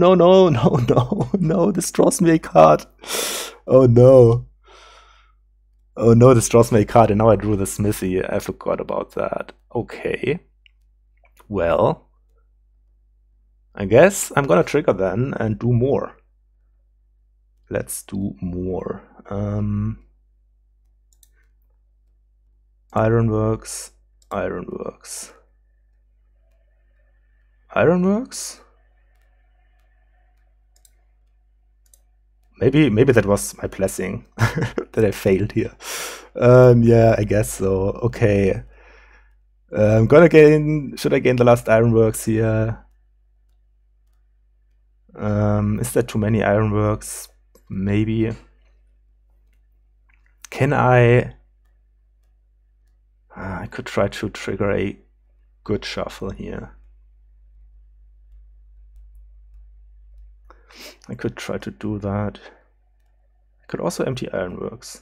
Speaker 1: this draws me a card. Oh no. Oh no, this draws me a card, and now I drew the smithy. I forgot about that. Okay. Well, I guess I'm gonna trigger then and do more. let's do more. Ironworks, Ironworks, Ironworks? Maybe that was my blessing that I failed here. Yeah, I guess so. Okay. I'm gonna gain. Should I gain the last Ironworks here? Is there too many Ironworks? Maybe. Can I? I could try to trigger a good shuffle here. I could try to do that. I could also empty Ironworks.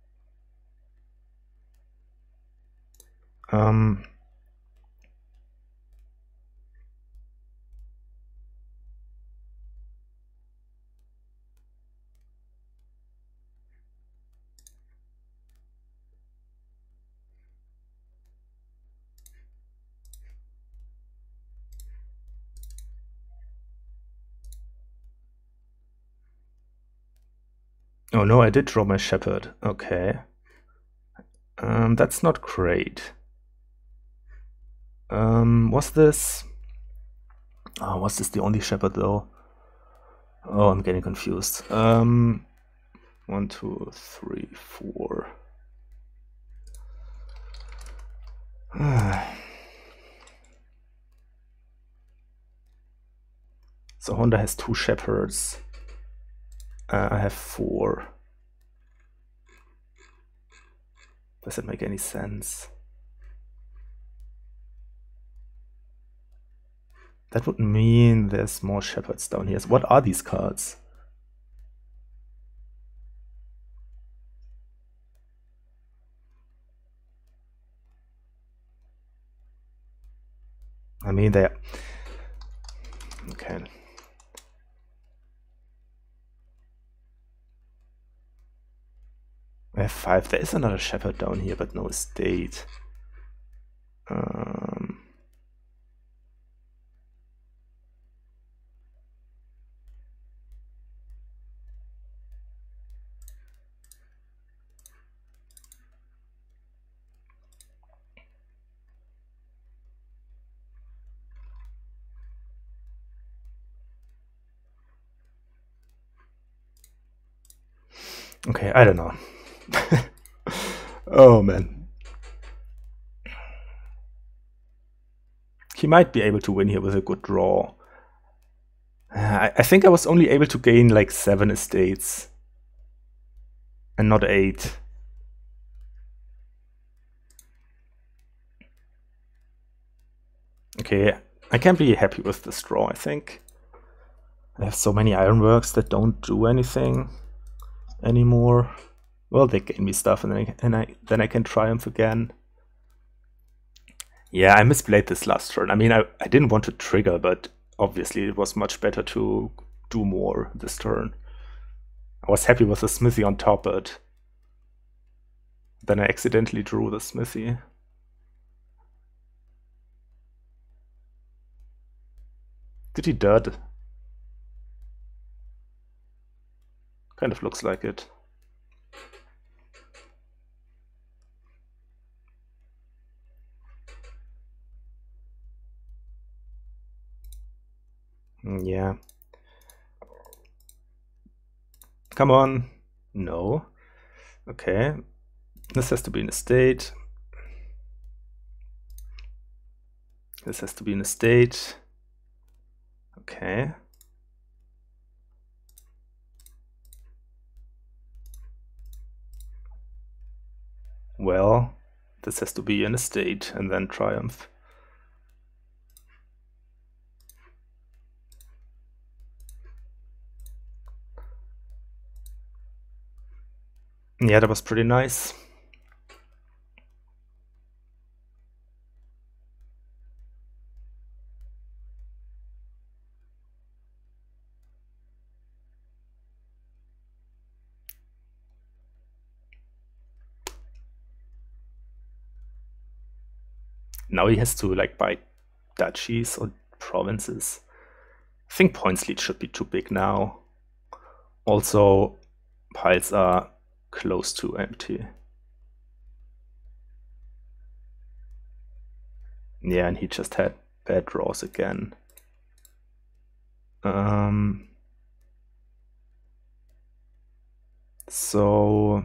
Speaker 1: Oh no, I did draw my shepherd. Okay. That's not great. Was this... Oh, was this the only shepherd though? Oh, I'm getting confused. 1, 2, 3, 4. So Honda has 2 shepherds. I have 4. Does it make any sense? That would mean there's more shepherds down here. So what are these cards? I mean, they're... Okay. I have 5. There is another shepherd down here, but no estate. Okay, I don't know. Oh man. He might be able to win here with a good draw. I think I was only able to gain like 7 estates. And not 8. Okay, I can be happy with this draw, I think. I have so many Ironworks that don't do anything anymore. Well, they gain me stuff, and then I can triumph again. Yeah, I misplayed this last turn. I mean, I didn't want to trigger, but obviously it was much better to do more this turn. I was happy with the smithy on top, but then I accidentally drew the smithy. Did he dud? Kind of looks like it. Yeah. Come on. No. Okay. This has to be an estate. This has to be an estate. Okay. Well, this has to be an estate and then triumph. Yeah, that was pretty nice. Now he has to like buy duchies or provinces. I think points lead should be too big now. Also, piles are close to empty. Yeah, and he just had bad draws again. So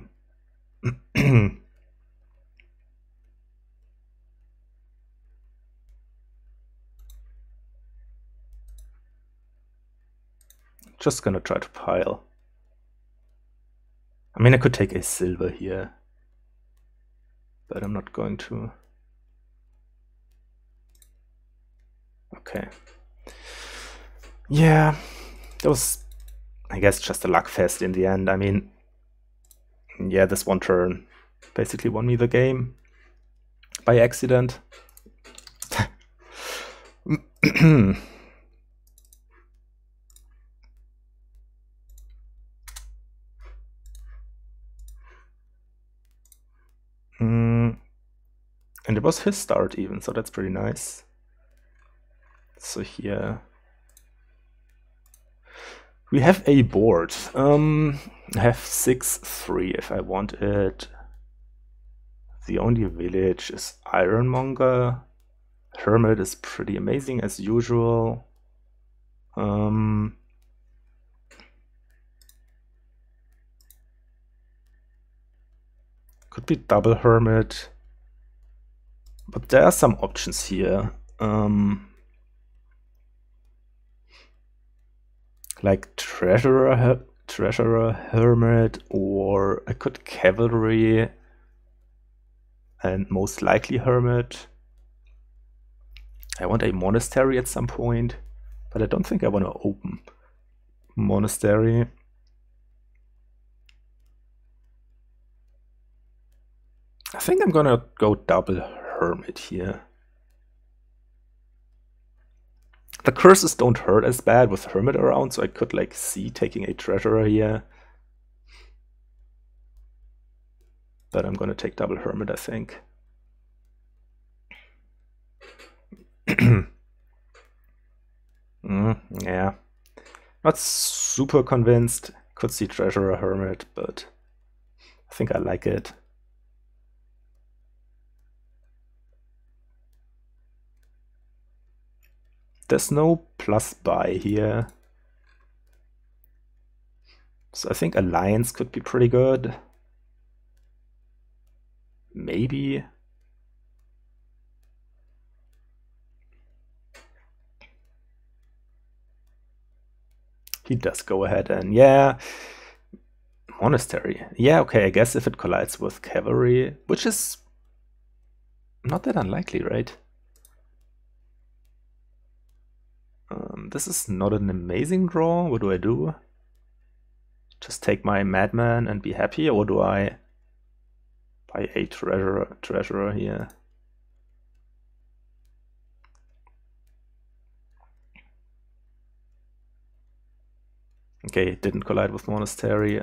Speaker 1: just gonna try to pile. I mean, I could take a silver here, but I'm not going to. Okay. Yeah, that was, I guess, just a luck fest in the end. I mean, yeah, this one turn basically won me the game by accident. And it was his start even, so that's pretty nice. So here we have a board. I have 6-3 if I want it. The only village is Ironmonger. Hermit is pretty amazing as usual. Could be double Hermit. But there are some options here. Like Treasurer, Hermit, or I could Cavalry and most likely Hermit. I want a Monastery at some point, but I don't think I want to open Monastery. I think I'm gonna go double Hermit here. The curses don't hurt as bad with Hermit around, so I could like see taking a Treasurer here. But I'm gonna take double Hermit, I think. Yeah. Not super convinced. Could see Treasurer Hermit, but I think I like it. There's no plus buy here. So I think Alliance could be pretty good. Maybe. He does go ahead and, yeah, Monastery. Yeah, okay, I guess if it collides with Cavalry, which is not that unlikely, right? This is not an amazing draw. What do I do? Just take my Madman and be happy, or do I buy a treasurer here? Okay, it didn't collide with Monastery.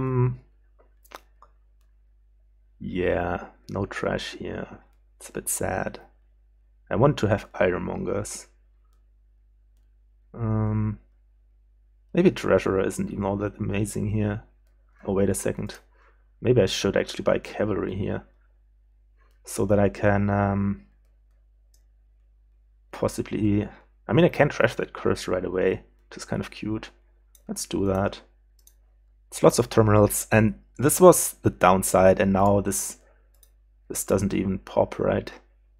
Speaker 1: Yeah, no trash here. It's a bit sad. I want to have Ironmongers. Maybe Treasurer isn't even all that amazing here. Oh, wait a second. Maybe I should actually buy Cavalry here. So that I can possibly... I mean, I can trash that curse right away, which is kind of cute. Let's do that. It's lots of terminals, and this was the downside, and now this doesn't even pop, right?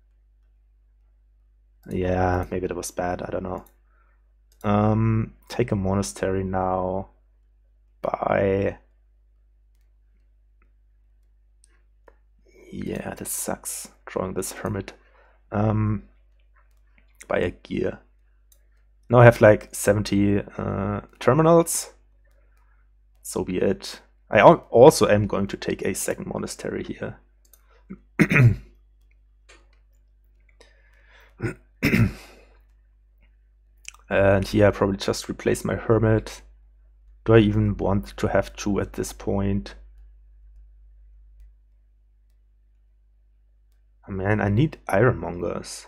Speaker 1: Yeah, maybe that was bad, I don't know. Take a Monastery now. Buy... Yeah, this sucks, drawing this Hermit. Buy a gear. Now I have like 70 terminals. So be it. I also am going to take a second Monastery here. And here I probably just replace my Hermit. Do I even want to have two at this point? Oh, man, I need Ironmongers.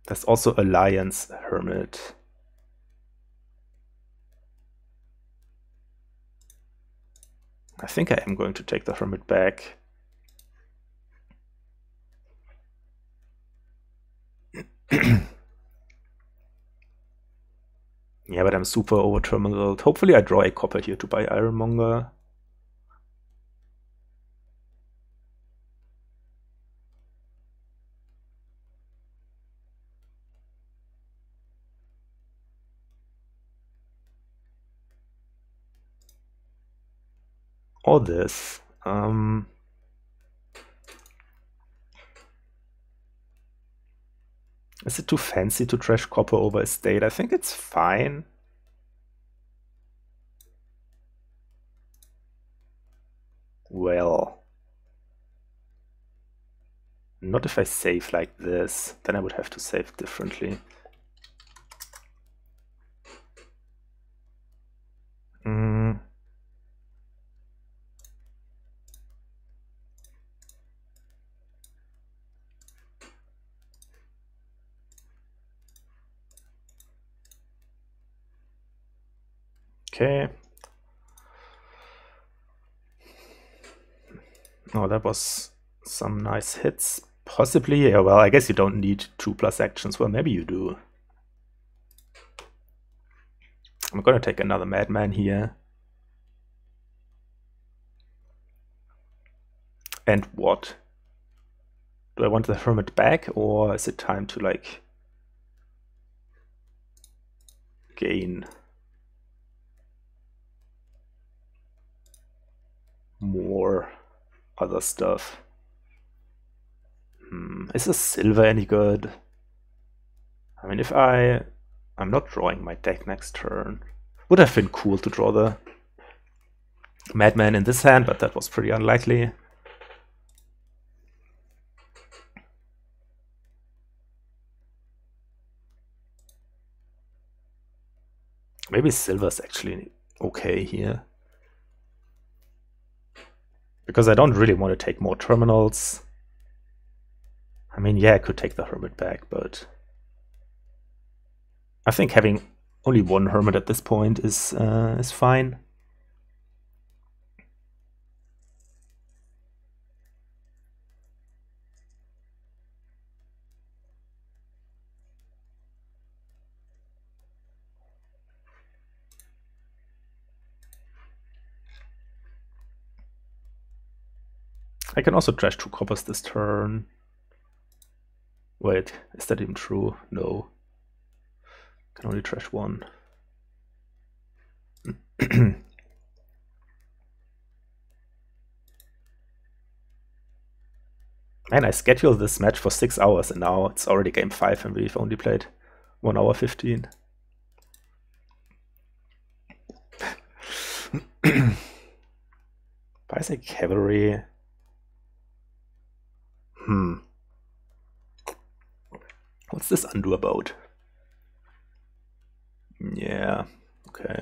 Speaker 1: There's also Alliance Hermit. I think I am going to take the Hermit back. Yeah, but I'm super over-terminaled. Hopefully I draw a copper here to buy Ironmonger. Or this. Is it too fancy to trash copper over estate? I think it's fine. Well, not if I save like this. Then I would have to save differently. Okay. Oh, that was some nice hits. Possibly. Yeah, well, I guess you don't need 2+ actions. Well, maybe you do. I'm gonna take another Madman here. And what? Do I want the Hermit back, or is it time to, like, gain more other stuff? Is a silver any good? I mean, if I'm not drawing my deck next turn. Would have been cool to draw the Madman in this hand, but that was pretty unlikely. Maybe silver's actually okay here. Because I don't really want to take more terminals. I mean, yeah, I could take the Hermit back, but I think having only one Hermit at this point is fine. I can also trash 2 coppers this turn. Wait, is that even true? No. Can only trash 1. Man, I scheduled this match for 6 hours and now it's already game 5 and we've only played 1 hour 15. Basic Cavalry. What's this undo about? Yeah, okay.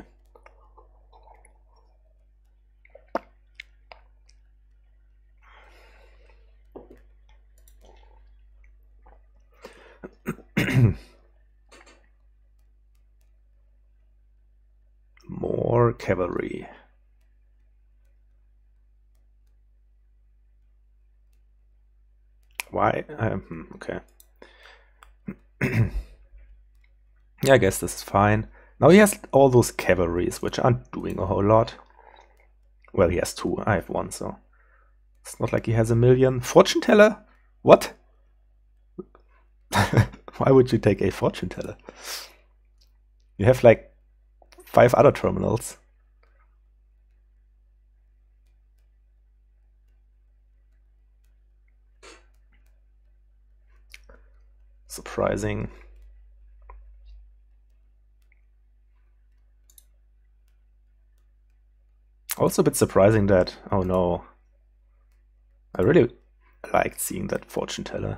Speaker 1: More cavalry. Why? Okay. Yeah, I guess this is fine. Now he has all those cavalries, which aren't doing a whole lot. Well, he has 2. I have 1, so it's not like he has a million. Fortune teller? What? Why would you take a fortune teller? You have like 5 other terminals. Surprising. Also a bit surprising that, oh no, I really liked seeing that fortune teller.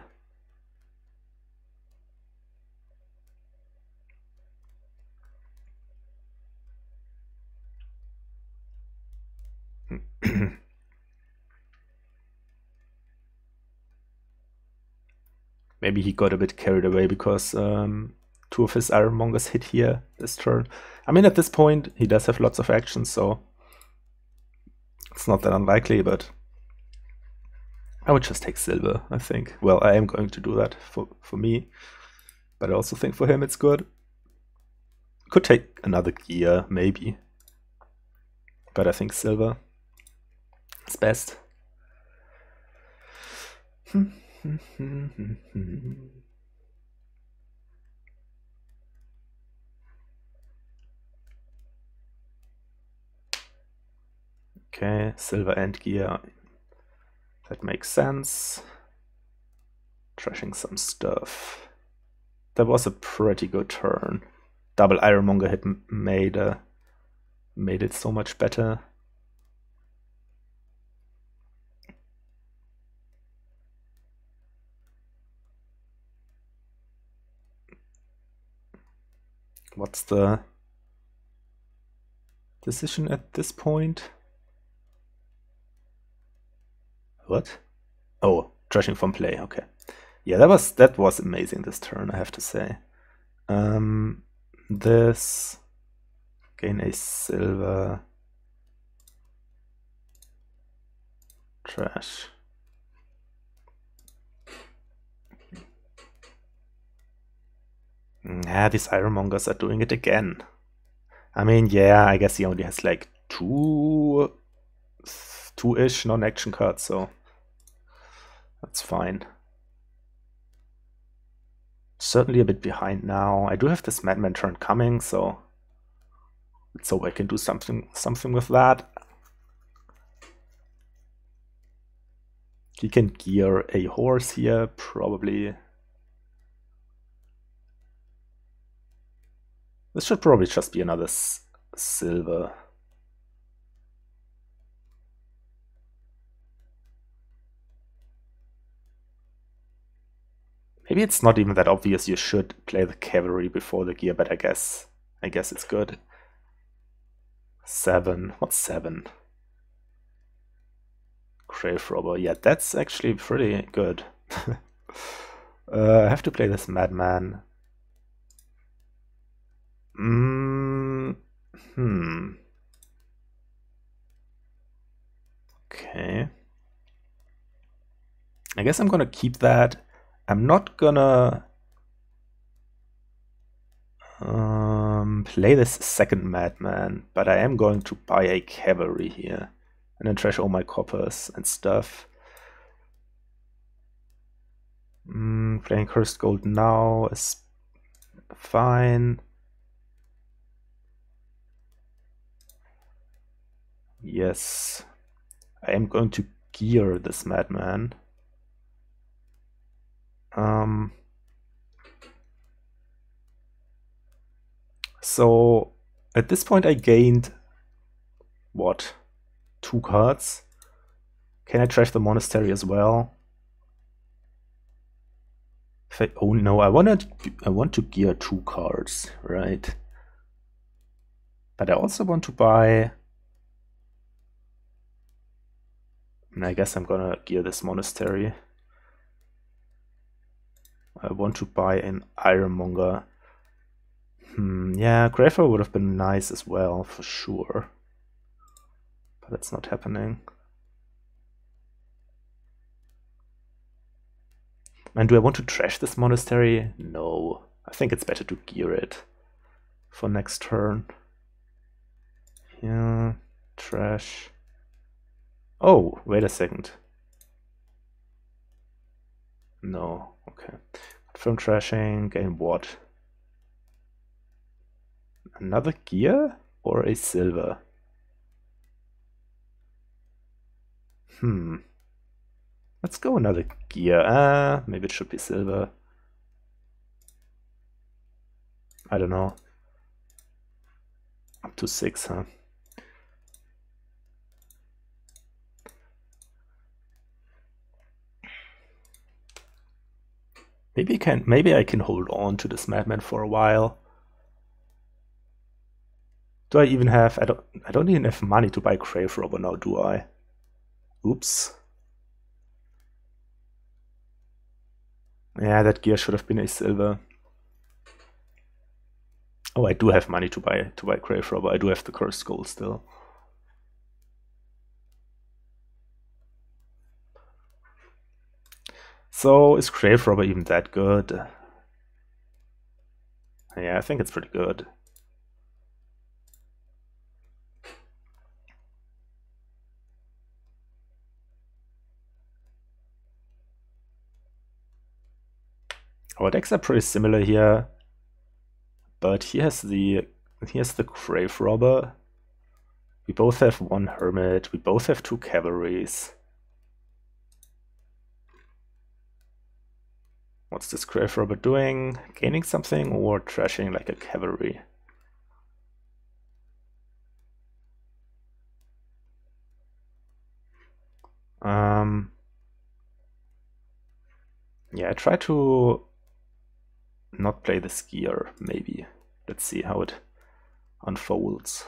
Speaker 1: Maybe he got a bit carried away because two of his Ironmongers hit here this turn. I mean, at this point, he does have lots of actions, so it's not that unlikely, but I would just take silver, I think. Well, I am going to do that for me, but I also think for him it's good. Could take another gear, maybe, but I think silver is best. Okay, silver and gear. That makes sense. Trashing some stuff. That was a pretty good turn. Double Ironmonger hit made it so much better. What's the decision at this point? What? Oh, trashing from play. Okay. Yeah, that was amazing this turn, I have to say. This gain a silver. Trash. Yeah, these Ironmongers are doing it again. I mean, yeah, I guess he only has like two-ish non-action cards, so that's fine. Certainly a bit behind now. I do have this Madman turn coming, so let's hope I can do something with that. He can gear a horse here, probably. This should probably just be another silver. Maybe it's not even that obvious you should play the cavalry before the gear, but I guess it's good. 7. What's 7? Grave Robber. Yeah, that's actually pretty good. I have to play this Madman. Okay. I guess I'm gonna keep that. I'm not gonna play this second Madman, but I am going to buy a cavalry here and then trash all my coppers and stuff. Playing Cursed Gold now is fine. Yes, I am going to gear this Madman. So at this point I gained what? 2 cards. Can I trash the monastery as well? Oh no, I want to gear 2 cards, right? But I also want to buy. I guess I'm gonna gear this monastery. I want to buy an Ironmonger. Yeah, Grafer would have been nice as well, for sure. But that's not happening. And do I want to trash this monastery? No. I think it's better to gear it for next turn. Yeah, trash. Oh, wait a second. No, okay. From trashing, gain what? Another gear or a silver? Let's go another gear. Maybe it should be silver. I don't know. Up to 6, huh? Maybe I can hold on to this Madman for a while. Do I even have? I don't even have money to buy Grave Robber now, do I? Oops. Yeah, that gear should have been a silver. Oh, I do have money to buy Grave Robber. I do have the Cursed Gold still. So is Grave Robber even that good? Yeah, I think it's pretty good. Our decks are pretty similar here, but here's the Grave Robber. We both have one Hermit. We both have two Cavalries. What's this Grave Robber doing? Gaining something or trashing like a Cavalry? Yeah, I try to not play the Skier, maybe. Let's see how it unfolds.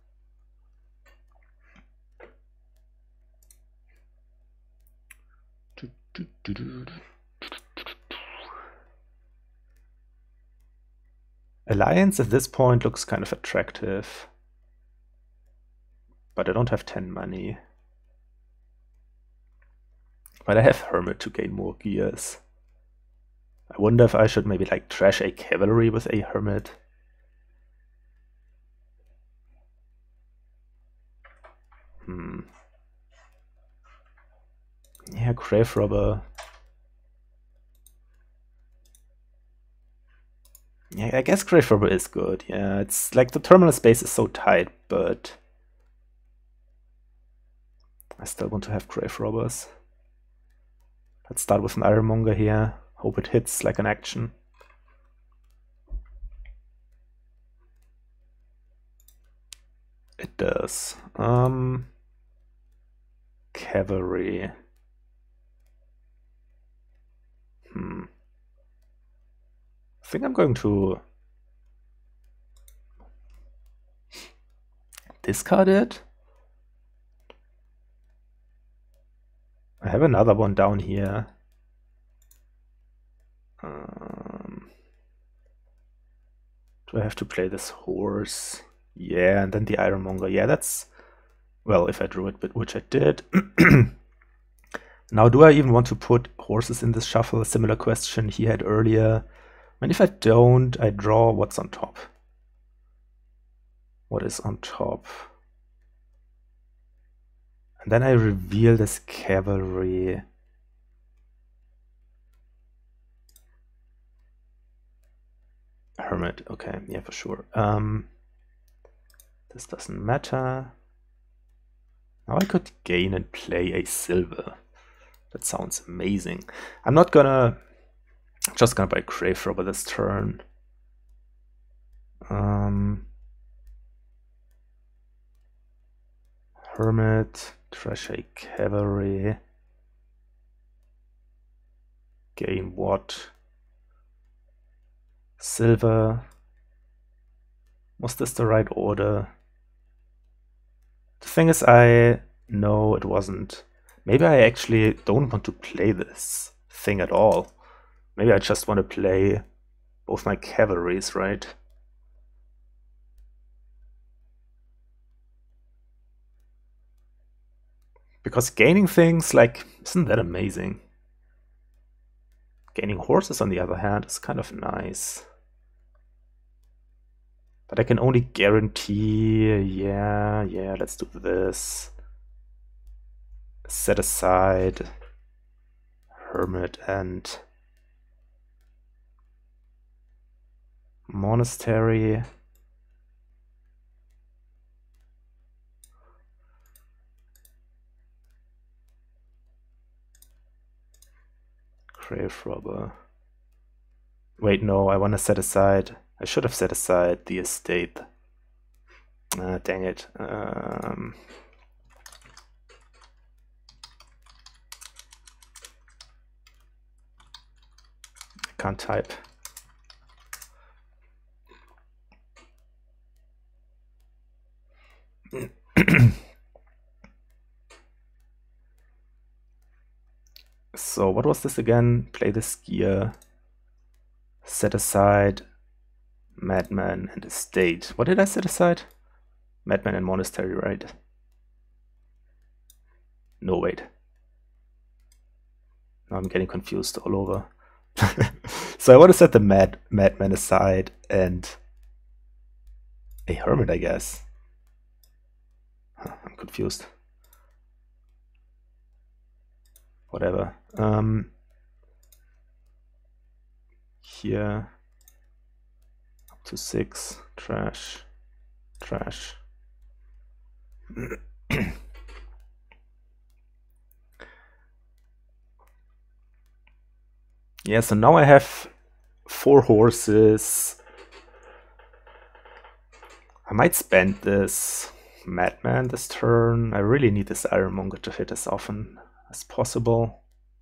Speaker 1: Alliance at this point looks kind of attractive, but I don't have 10 money. But I have Hermit to gain more gears. I wonder if I should maybe like trash a Cavalry with a Hermit. Yeah, Grave Robber. Yeah, I guess Grave Robber is good. Yeah, it's like the terminal space is so tight, but I still want to have Grave Robbers. Let's start with an Ironmonger here. Hope it hits like an action. It does. Cavalry. I think I'm going to discard it. I have another one down here. Do I have to play this horse? Yeah, and then the Ironmonger. Yeah, that's... Well, if I drew it, which I did. Now, do I even want to put horses in this shuffle? A similar question he had earlier. And if I don't, I draw what's on top. What is on top? And then I reveal this Cavalry. Hermit, okay, yeah, for sure. This doesn't matter. Now I could gain and play a silver. That sounds amazing. I'm not gonna... just gonna buy Grave Robber this turn. Hermit, trash a Cavalry. Gain what? Silver. Was this the right order? The thing is, I know it wasn't. Maybe I actually don't want to play this thing at all. Maybe I just want to play both my Cavalries, right? Because gaining things, like, isn't that amazing? Gaining horses, on the other hand, is kind of nice. But I can only guarantee... Yeah, let's do this. Set aside Hermit and Monastery. Grave Robber. Wait, no, I want to set aside... I should have set aside the estate. Dang it. I can't type. So what was this again? Play the Skier. Set aside Madman and Estate. What did I set aside? Madman and Monastery, right? No, wait. Now I'm getting confused all over. So I want to set the Madman aside and a Hermit, I guess. I'm confused. Whatever. Here up to 6. Trash. Trash. Yeah, so now I have 4 horses. I might spend this Madman this turn. I really need this Ironmonger to hit as often as possible.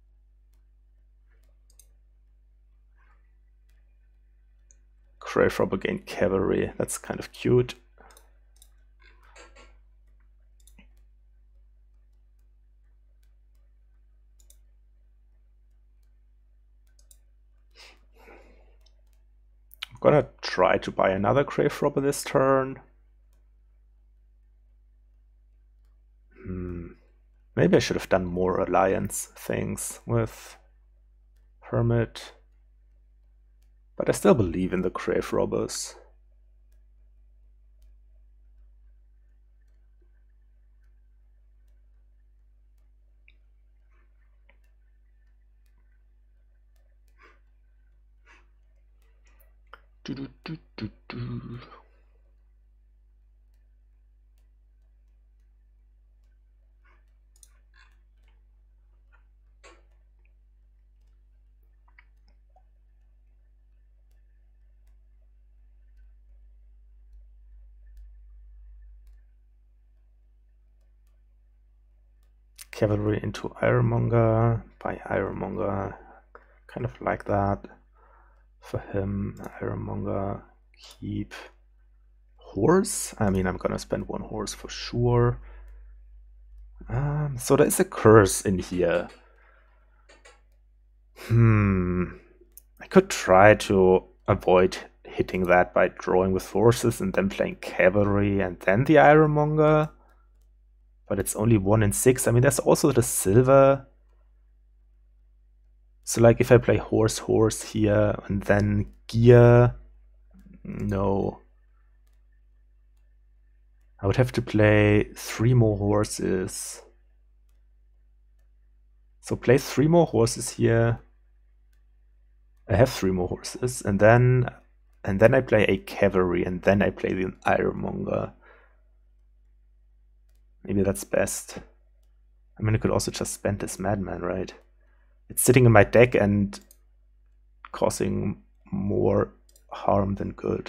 Speaker 1: Grave Robber gain Cavalry. That's kind of cute. I'm gonna try to buy another Grave Robber this turn. Maybe I should have done more alliance things with Hermit. But I still believe in the Grave Robbers. Cavalry into Ironmonger, by Ironmonger, kind of like that for him. Ironmonger, keep horse. I mean, I'm gonna spend 1 horse for sure. So there is a curse in here. I could try to avoid hitting that by drawing with horses and then playing cavalry and then the Ironmonger. But it's only 1 in 6. I mean, there's also the silver. So like if I play horse, horse here and then gear, no. I would have to play 3 more horses. So play 3 more horses here. I have 3 more horses, and then I play a cavalry, and then I play the Ironmonger. Maybe that's best. I mean, I could also just spend this Madman, right? It's sitting in my deck and causing more harm than good.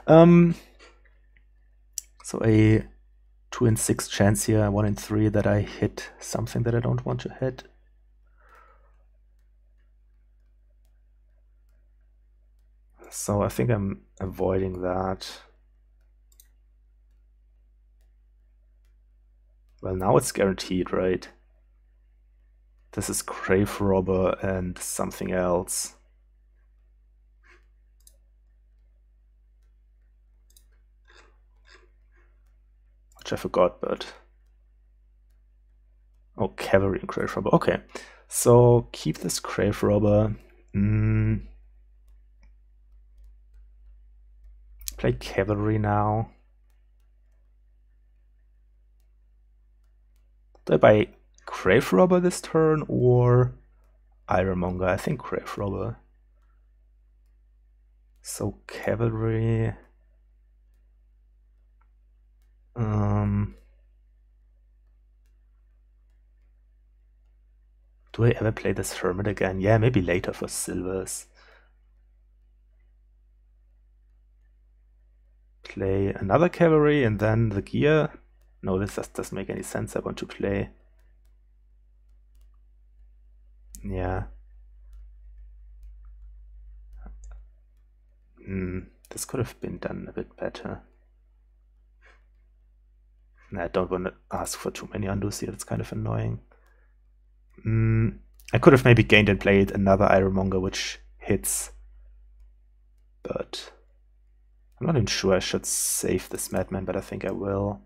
Speaker 1: So a 2 in 6 chance here, 1 in 3 that I hit something that I don't want to hit. So I think I'm avoiding that. Well, now it's guaranteed, right? This is Grave Robber and something else. Which I forgot, but... Oh, Cavalry and Grave Robber. Okay, so keep this Grave Robber. Play Cavalry now. Do I buy Grave Robber this turn or Ironmonger? I think Grave Robber. So Cavalry. Do I ever play this Hermit again? Yeah, maybe later for silvers. Play another Cavalry and then the gear. No, this doesn't make any sense. I want to play... Yeah. This could have been done a bit better. I don't want to ask for too many undos here. That's kind of annoying. I could have maybe gained and played another Ironmonger, which hits but I'm not even sure I should save this madman, but I think I will.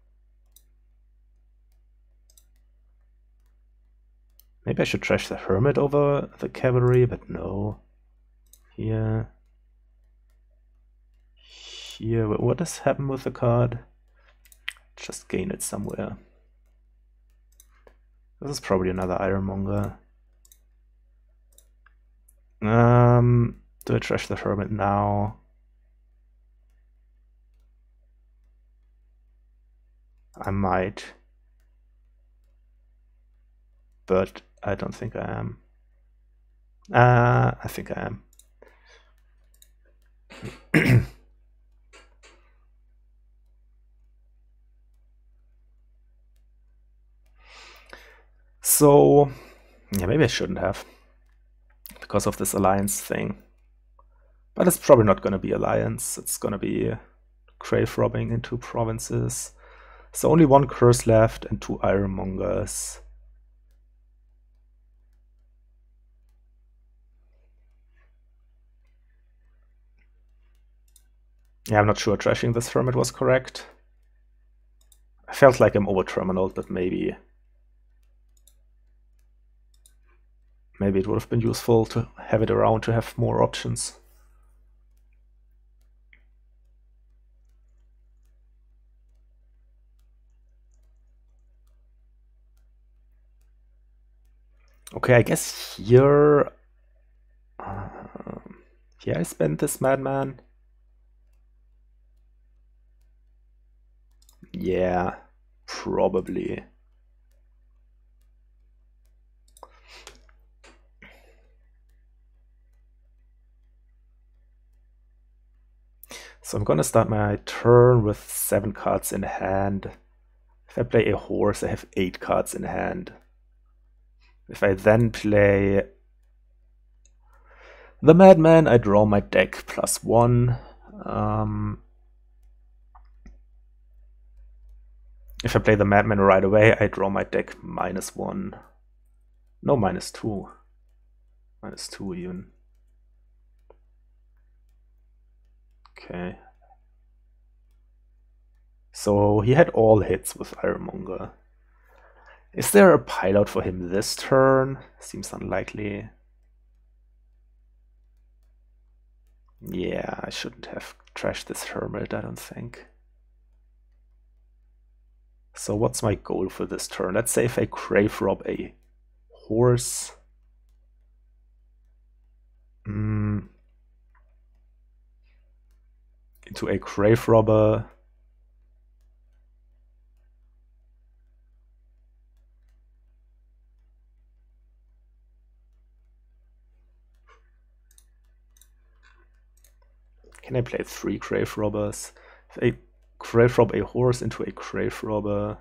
Speaker 1: Maybe I should trash the hermit over the cavalry, but no. Here. Here, what does happen with the card? Just gain it somewhere. This is probably another Ironmonger. Do I trash the hermit now? I might. But I don't think I am. I think I am. So, yeah, maybe I shouldn't have, because of this alliance thing. But it's probably not going to be alliance. It's going to be grave robbing into provinces. So only one curse left and 2 Ironmongers. Yeah, I'm not sure trashing this hermit was correct. I felt like I'm over-terminaled, but maybe it would have been useful to have it around to have more options. Okay, I guess here I spent this madman. Yeah, probably. So I'm gonna start my turn with 7 cards in hand. If I play a horse, I have 8 cards in hand. If I then play the madman, I draw my deck +1. If I play the madman right away, I draw my deck -1. No, -2. -2 even. Okay. So he had all hits with Ironmonger. Is there a pileout for him this turn? Seems unlikely. Yeah, I shouldn't have trashed this hermit, I don't think. So what's my goal for this turn? Let's say if I grave rob a horse. Into a grave robber. Can I play 3 grave robbers? If I grave rob a horse into a grave robber,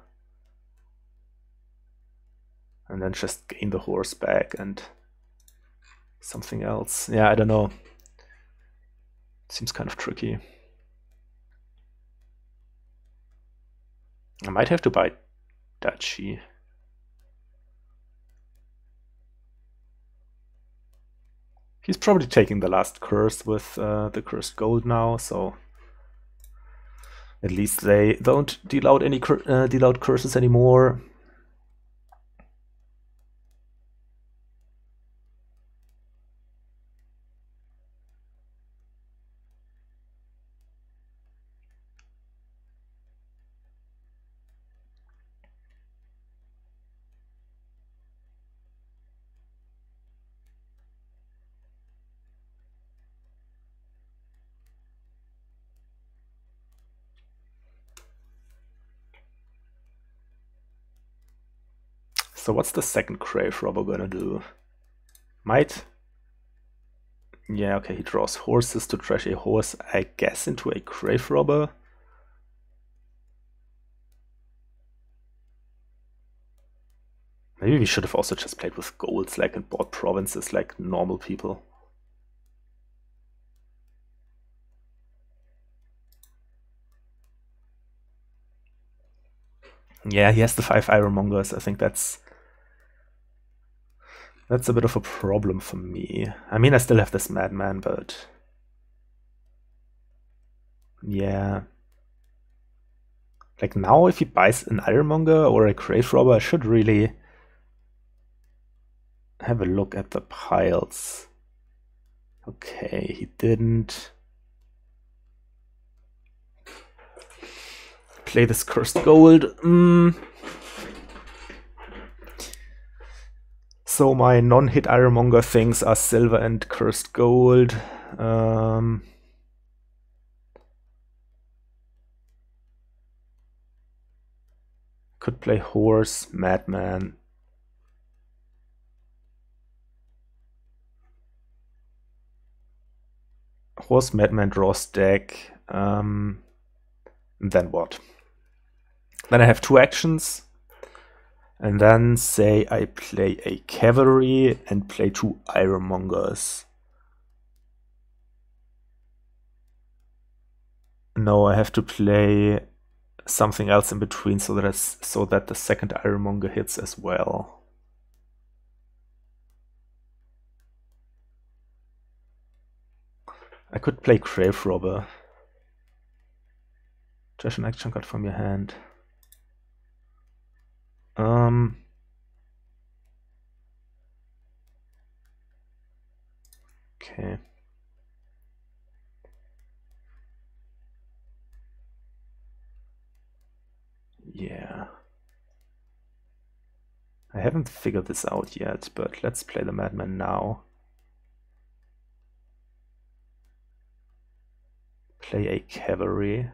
Speaker 1: and then just gain the horse back and something else. Yeah, I don't know. Seems kind of tricky. I might have to buy duchy. He's probably taking the last curse with the cursed gold now, so at least they don't deal out any curses anymore. So what's the second grave robber gonna do? Might. Yeah, okay, he draws horses to trash a horse, I guess, into a grave robber. Maybe we should have also just played with golds, like, and bought provinces like normal people. Yeah, he has the 5 Ironmongers. I think that's a bit of a problem for me. I mean, I still have this madman, but Yeah. Like now, if he buys an Ironmonger or a Grave Robber, I should really have a look at the piles. Okay, he didn't play this Cursed Gold. So my non-hit Ironmonger things are Silver and Cursed Gold. Could play Horse, Madman. Horse, Madman draws deck. Then what? Then I have two actions. And then say I play a Cavalry and play two Ironmongers. No, I have to play something else in between so that the second Ironmonger hits as well. I could play Grave Robber. Trash an action card from your hand. Okay. Yeah. I haven't figured this out yet, but let's play the Madman now. Play a Cavalry.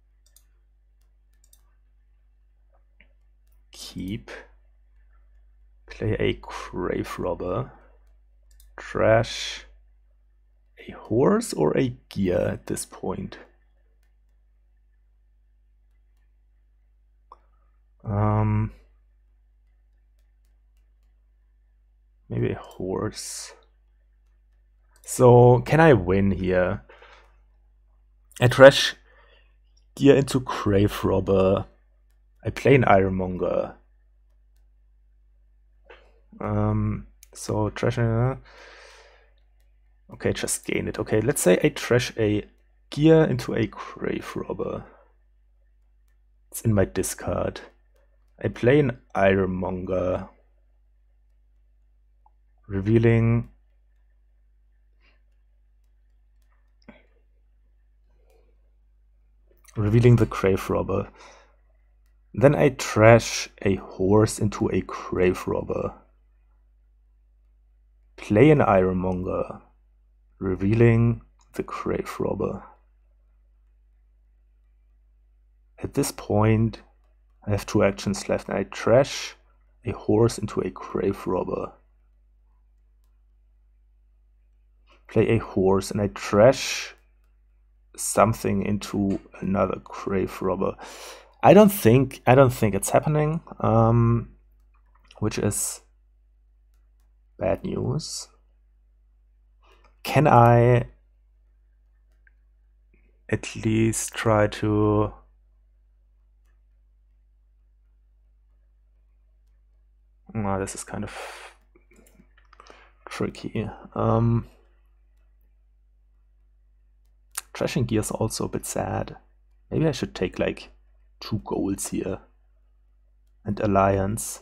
Speaker 1: Keep. Play a Grave Robber. Trash a Horse or a Gear at this point. Maybe a Horse. So can I win here? I trash Gear into Grave Robber. I play an Ironmonger. So trash. Okay, just gain it. Okay, let's say I trash a Gear into a Grave Robber. It's in my discard. I play an Ironmonger, revealing the Grave Robber. Then I trash a Horse into a Grave Robber. Play an Ironmonger, revealing the Grave Robber. At this point, I have two actions left, and I trash a Horse into a Grave Robber. Play a Horse, and I trash something into another Grave Robber. I don't think it's happening, which is bad news. Can I at least try to this is kind of tricky. Trashing Gear is also a bit sad. Maybe I should take like 2 golds here. And Alliance.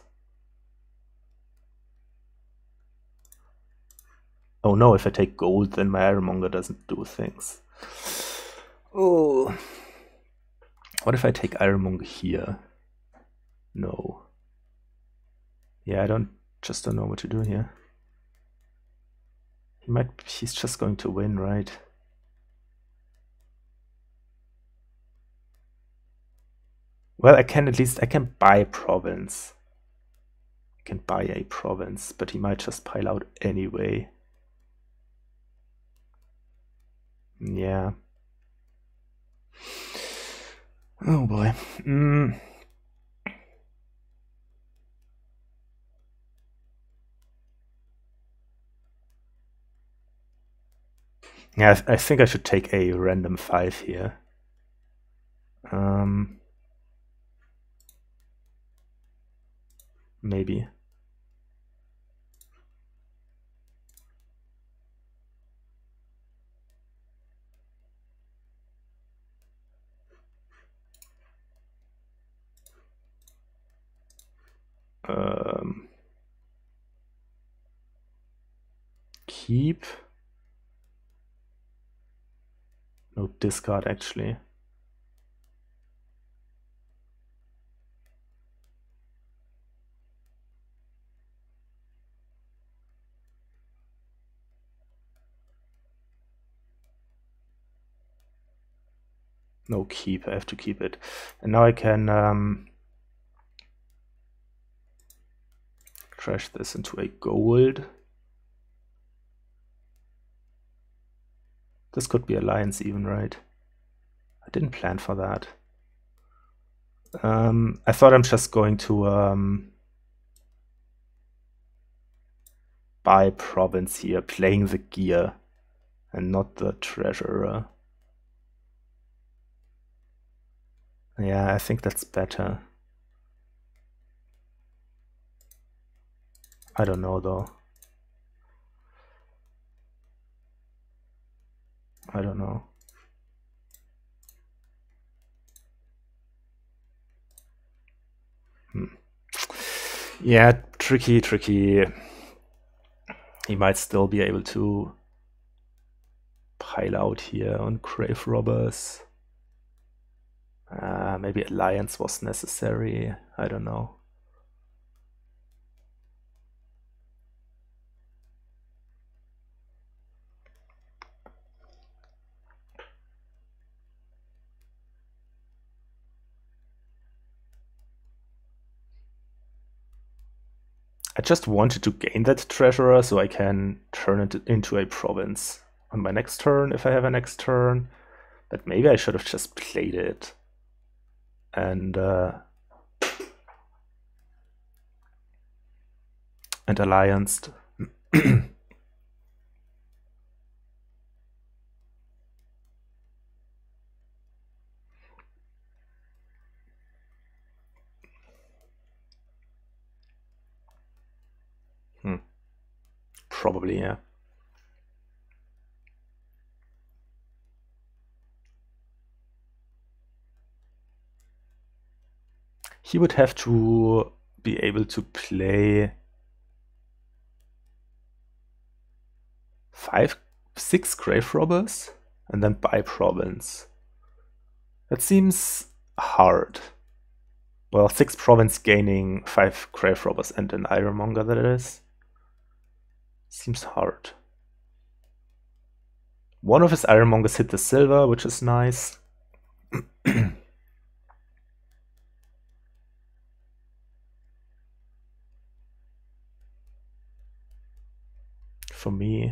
Speaker 1: Oh no, if I take gold, then my Ironmonger doesn't do things. Oh. What if I take Ironmonger here? No. Yeah, I just don't know what to do here. He's just going to win, right? Well, I can buy a province. I can buy a province, but he might just pile out anyway. Yeah. Oh boy. Yeah, I think I should take a random 5 here. Maybe. Keep. No, discard actually. No, keep. I have to keep it. And now I can trash this into a gold. This could be Alliance even, right? I didn't plan for that. I thought I'm just going to buy province here, playing the gear and not the treasurer. Yeah, I think that's better. I don't know though. I don't know. Yeah, tricky. He might still be able to pile out here on Grave Robbers. Maybe Alliance was necessary. I don't know. I just wanted to gain that treasurer so I can turn it into a province on my next turn if I have a next turn. But maybe I should have just played it and allianced. Probably, yeah. He would have to be able to play 6 Grave Robbers and then buy province. That seems hard. Well, 6 province gaining 5 Grave Robbers and an Ironmonger, that is. Seems hard. One of his Ironmongers hit the silver, which is nice. For me.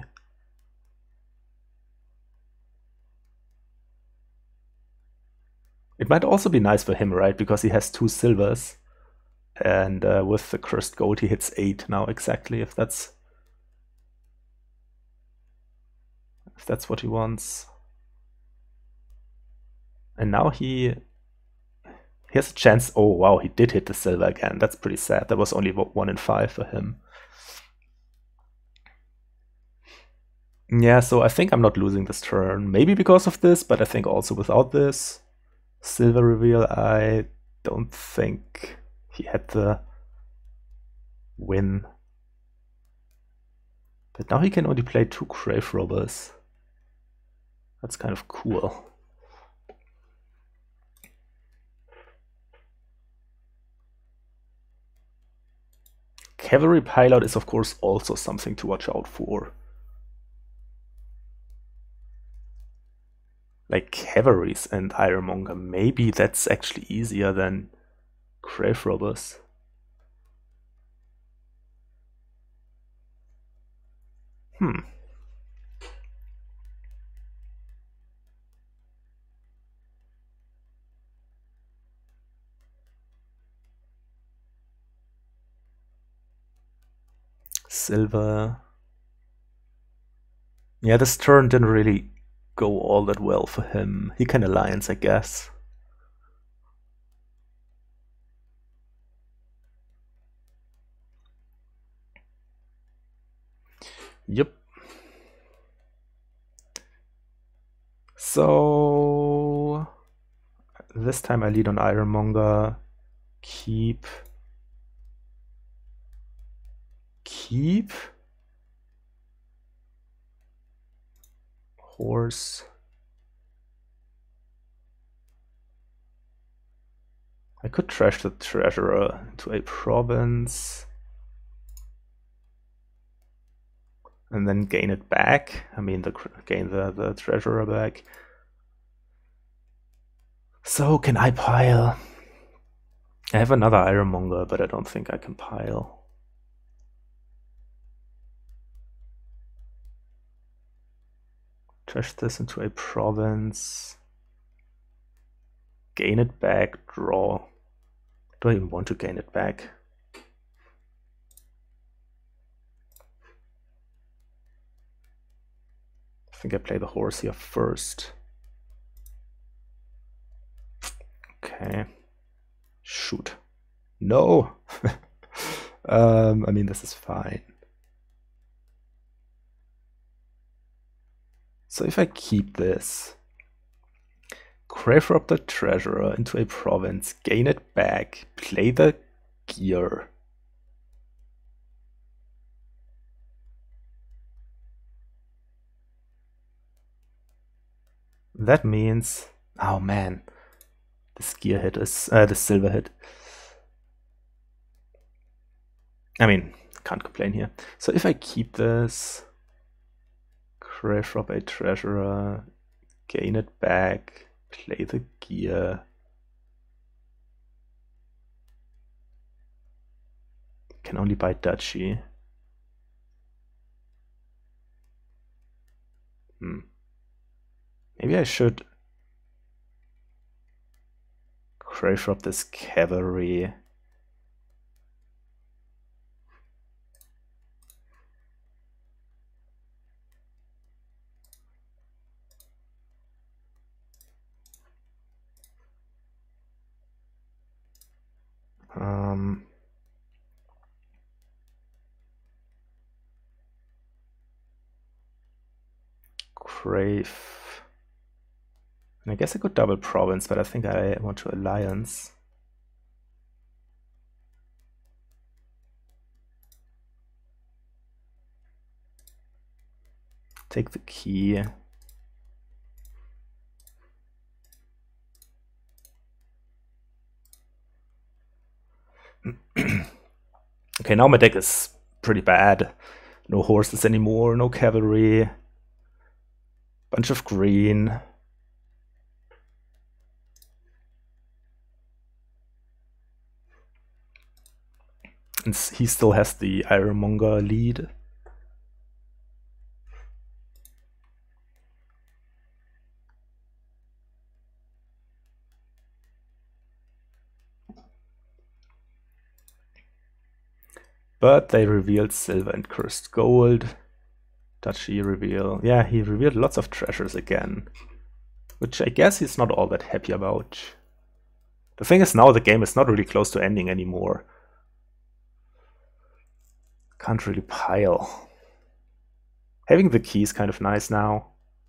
Speaker 1: It might also be nice for him, right? Because he has 2 silvers. And with the cursed gold, he hits 8 now exactly, if that's what he wants. And now he has a chance. Oh wow, he did hit the silver again. That's pretty sad. That was only 1 in 5 for him. Yeah, so I think I'm not losing this turn. Maybe because of this, but I think also without this silver reveal, I don't think he had the win. But now he can only play 2 Grave Robbers. That's kind of cool. Cavalry Pilot is of course also something to watch out for. Like Cavalries and Ironmonger, maybe that's actually easier than Grave Robbers. Silver. Yeah, this turn didn't really go all that well for him. He can alliance, I guess. Yep. So this time I lead on Ironmonger. Keep. keep. Horse. I could trash the treasurer to a province. And then gain it back. I mean, gain the treasurer back. So, can I pile? I have another ironmonger, but I don't think I can pile. Trash this into a province. Gain it back, draw. Do I even want to gain it back? I think I play the horse here first. Okay. Shoot. No! I mean, this is fine. So if I keep this, crave rob the treasurer into a province, gain it back, play the gear. That means, oh man, this gear hit is, the silver hit. I mean, can't complain here. So if I keep this, crave rob a treasurer, gain it back, play the gear. Can only buy duchy. Maybe I should crave rob this cavalry. Crave. And I guess I could double province, but I think I want to alliance. Take the key. Okay, now my deck is pretty bad. No horses anymore, no cavalry. Bunch of green. And he still has the ironmonger lead. But they revealed silver and cursed gold. Duchy reveal. Yeah, he revealed lots of treasures again. Which I guess he's not all that happy about. The thing is now the game is not really close to ending anymore. Can't really pile. Having the key is kind of nice now.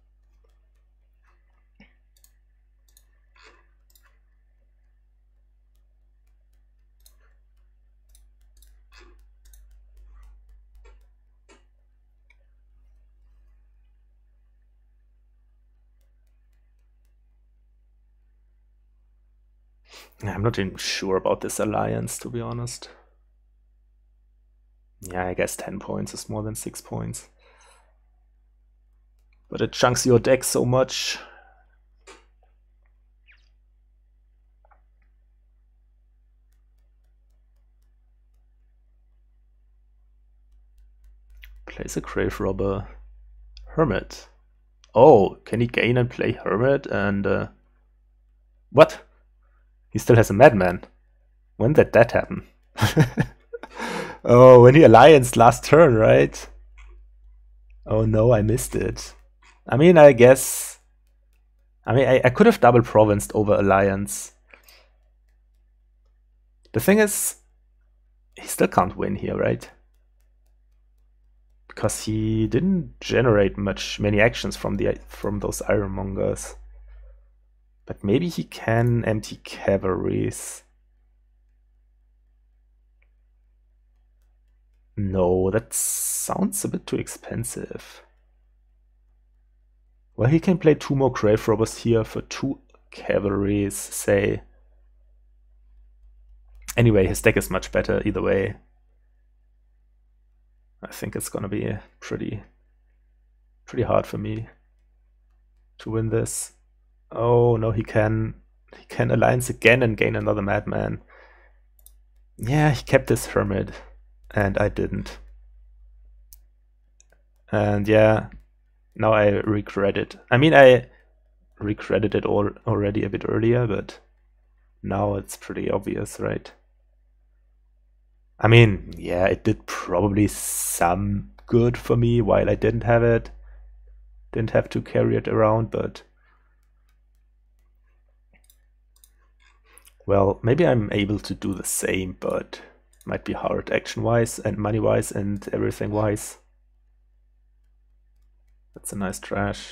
Speaker 1: I'm not even sure about this alliance, to be honest. Yeah, I guess 10 points is more than 6 points. But it chunks your deck so much. Plays a grave robber. Hermit. Oh, can he gain and play Hermit and what? He still has a Madman. When did that happen? Oh, when he allianced last turn, right? Oh no, I missed it. I mean, I guess... I could have double provinced over alliance. The thing is, he still can't win here, right? Because he didn't generate many actions from those ironmongers. But maybe he can empty cavalries. No, that sounds a bit too expensive. Well, he can play 2 more grave robbers here for 2 cavalries, say. Anyway, his deck is much better either way. I think it's gonna be pretty hard for me to win this. Oh no, he can alliance again and gain another madman. Yeah, he kept his hermit, and I didn't. And yeah, now I regret it. I mean, I regretted it already a bit earlier, but now it's pretty obvious, right? I mean, yeah, it did probably some good for me while I didn't have it. Didn't have to carry it around, but well, maybe I'm able to do the same, but might be hard action-wise and money-wise and everything-wise. That's a nice trash.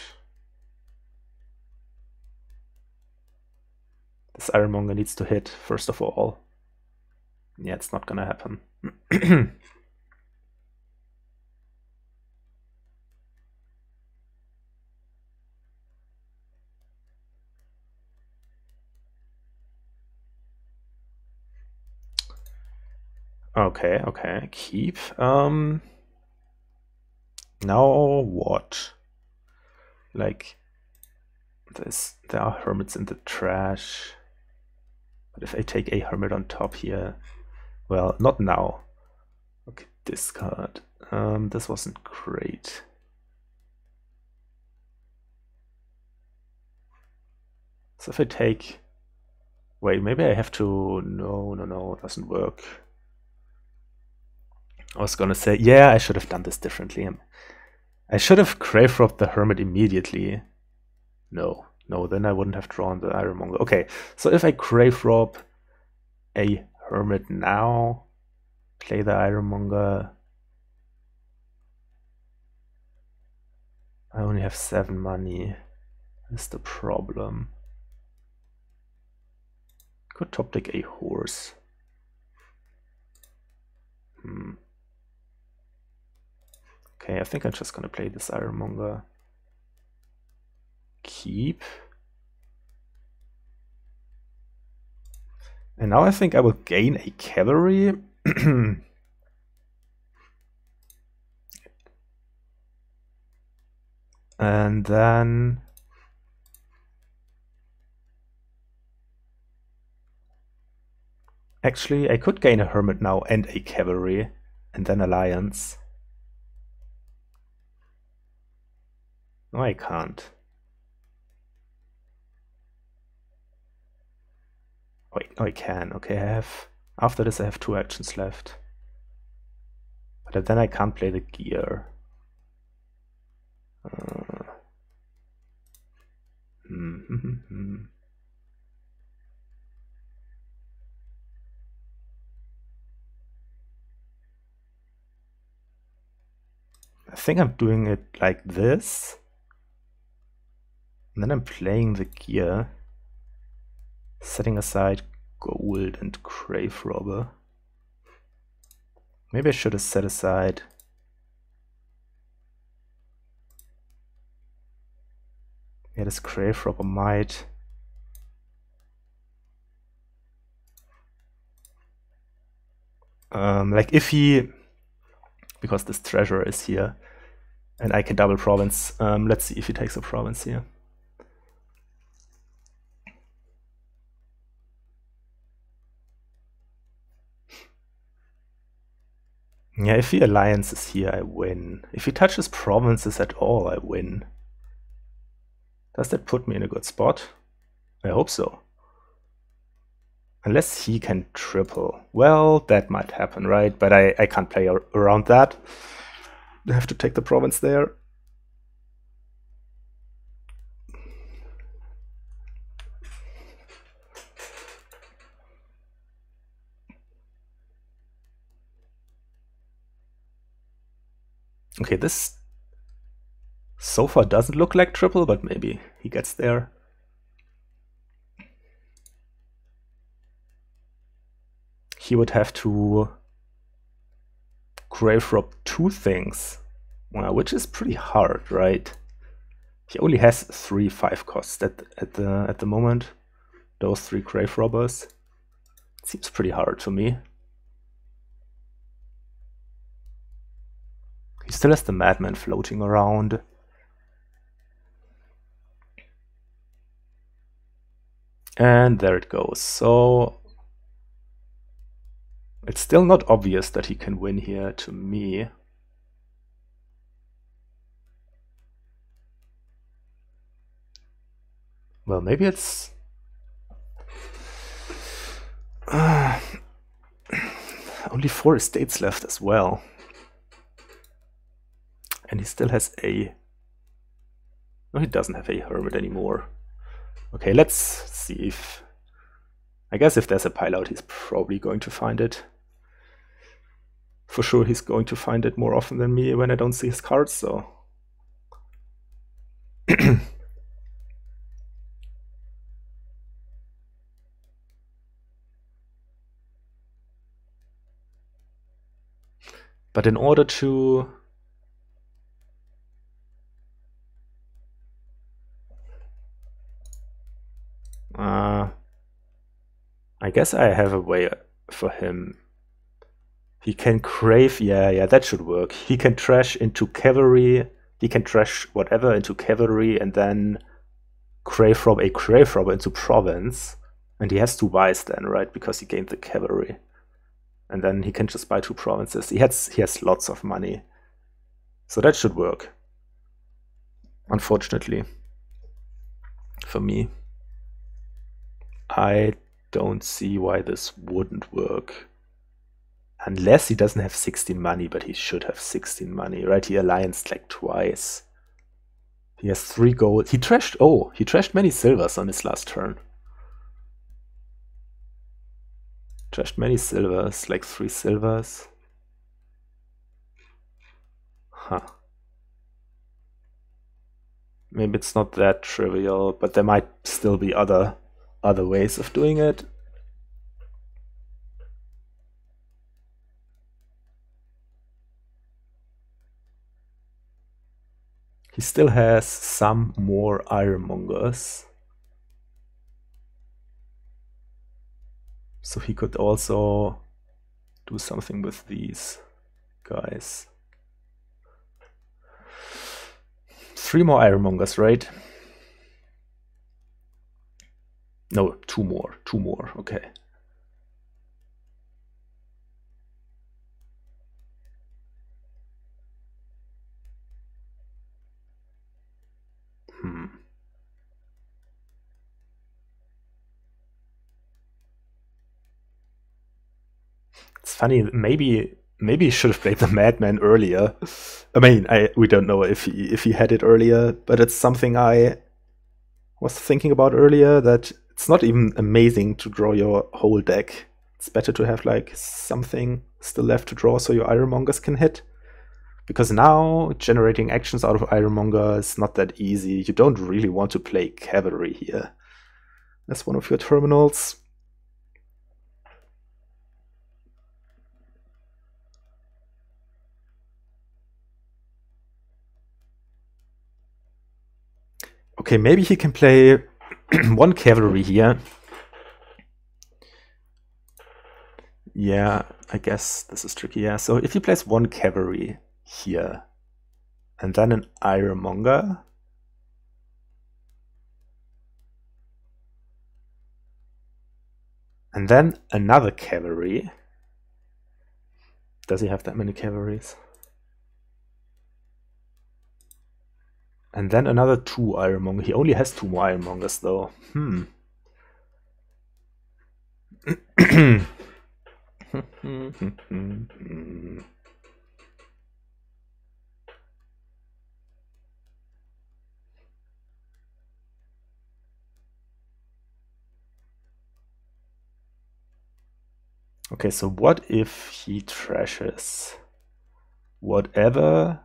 Speaker 1: This Ironmonger needs to hit, first of all. Yeah, it's not gonna happen. Okay, keep. Now what? Like, there are hermits in the trash. But if I take a hermit on top here, well, not now. Okay, discard. This wasn't great. So if I take... Wait, maybe I have to... No, it doesn't work. I was gonna say, yeah, I should have done this differently. I should have grave robbed the hermit immediately. No, then I wouldn't have drawn the Ironmonger. Okay, so if I grave rob a hermit now, play the Ironmonger, I only have 7 money. That's the problem. Could top deck a horse. Okay, I think I'm just gonna play this Ironmonger. Keep. And now I think I will gain a cavalry. And then... Actually, I could gain a hermit now and a cavalry, and then alliance. No, I can't. Wait, oh, I can. Okay, I have... After this I have 2 actions left. But then I can't play the gear. I think I'm doing it like this. And then I'm playing the gear. Setting aside gold and grave robber. Maybe I should have set aside... Yeah, this grave robber might... like if he... Because this treasure is here, and I can double province. Let's see if he takes a province here. Yeah, if he alliances here, I win. If he touches provinces at all, I win. Does that put me in a good spot? I hope so. Unless he can triple. Well, that might happen, right? But I can't play around that. I have to take the province there. Okay, this so far doesn't look like triple, but maybe he gets there. He would have to grave rob 2 things, which is pretty hard, right? He only has 3 5 costs at the moment. Those 3 grave robbers. Seems pretty hard to me. He still has the Madman floating around. And there it goes. So it's still not obvious that he can win here to me. Well, maybe it's... only 4 estates left as well. And he still has a... No, he doesn't have a hermit anymore. Okay, let's see if... I guess if there's a pile out, he's probably going to find it. For sure, he's going to find it more often than me when I don't see his cards, so... But in order to... I guess I have a way for him. He can crave, yeah, that should work. He can trash into cavalry, he can trash whatever into cavalry and then crave rob a grave robber into province. And he has 2 buys then, right? Because he gained the cavalry. And then he can just buy 2 provinces. He has lots of money. So that should work. Unfortunately. For me. I don't see why this wouldn't work. Unless he doesn't have 16 money, but he should have 16 money, right? He allianced like twice. He has 3 gold. He trashed many silvers on his last turn. Trashed many silvers, like 3 silvers. Huh. Maybe it's not that trivial, but there might still be other ways of doing it. He still has some more ironmongers. So he could also do something with these guys. 3 more ironmongers, right? No, 2 more. 2 more, okay. It's funny, maybe he should have played the Madman earlier. I mean, we don't know if he had it earlier, but it's something I was thinking about earlier, that it's not even amazing to draw your whole deck. It's better to have like something still left to draw so your ironmongers can hit. Because now generating actions out of ironmonger is not that easy. You don't really want to play cavalry here as one of your terminals. Okay, maybe he can play 1 cavalry here. Yeah, I guess this is tricky. Yeah, so if he plays 1 cavalry here and then an ironmonger, and then another cavalry. Does he have that many cavalries? And then another 2 ironmonger. He only has 2 more ironmongers though. Okay, so what if he trashes whatever?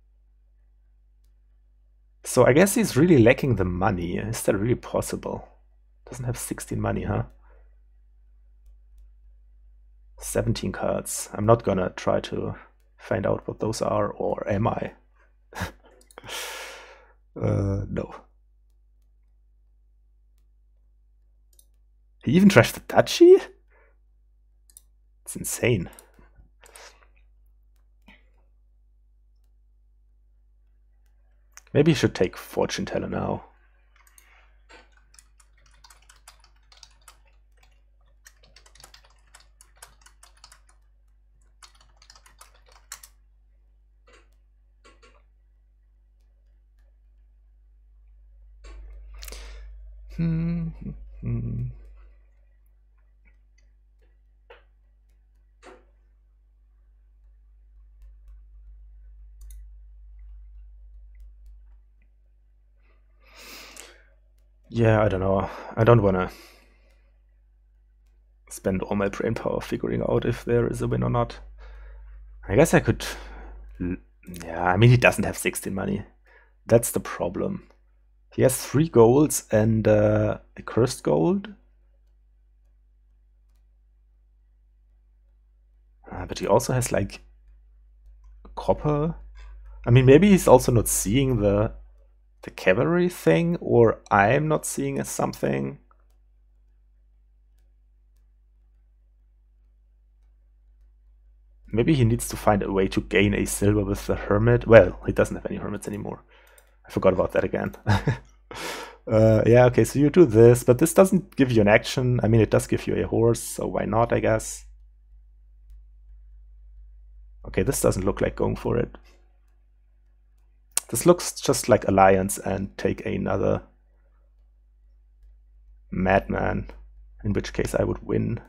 Speaker 1: So I guess he's really lacking the money. Is that really possible? Doesn't have 16 money, huh? 17 cards. I'm not gonna try to find out what those are, or am I? No. He even trashed the duchy? It's insane. Maybe he should take Fortune Teller now. Yeah, I don't know. I don't want to spend all my brain power figuring out if there is a win or not. I guess I could... Yeah, I mean, he doesn't have 16 money. That's the problem. He has 3 golds and a cursed gold. But he also has, like, copper. I mean, maybe he's also not seeing the cavalry thing, or I'm not seeing something. Maybe he needs to find a way to gain a silver with the hermit. Well, he doesn't have any hermits anymore. I forgot about that again. Yeah, okay, so you do this, but this doesn't give you an action. I mean, it does give you a horse, so why not, I guess. Okay, this doesn't look like going for it. This looks just like alliance and take another madman, in which case I would win.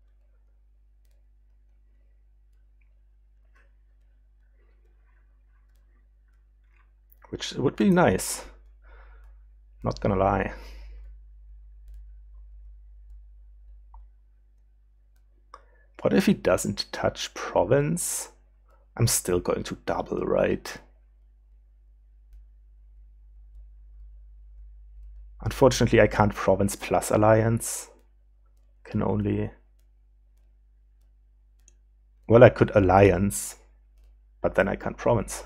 Speaker 1: Which would be nice. Not gonna lie. What if he doesn't touch province? I'm still going to double, right? Unfortunately, I can't province plus alliance. Can only... Well, I could alliance, but then I can't province.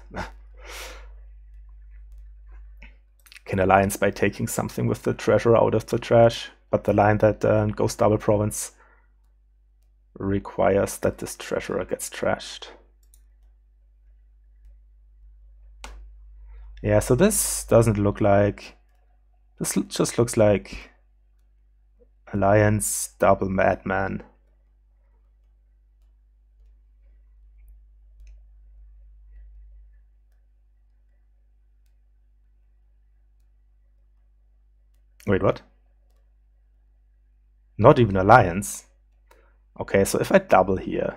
Speaker 1: Can alliance by taking something with the treasure out of the trash, but the line that goes double province requires that this treasurer gets trashed. Yeah, so this doesn't look like... This just looks like alliance double madman. Wait, what? Not even alliance. Okay, so if I double here...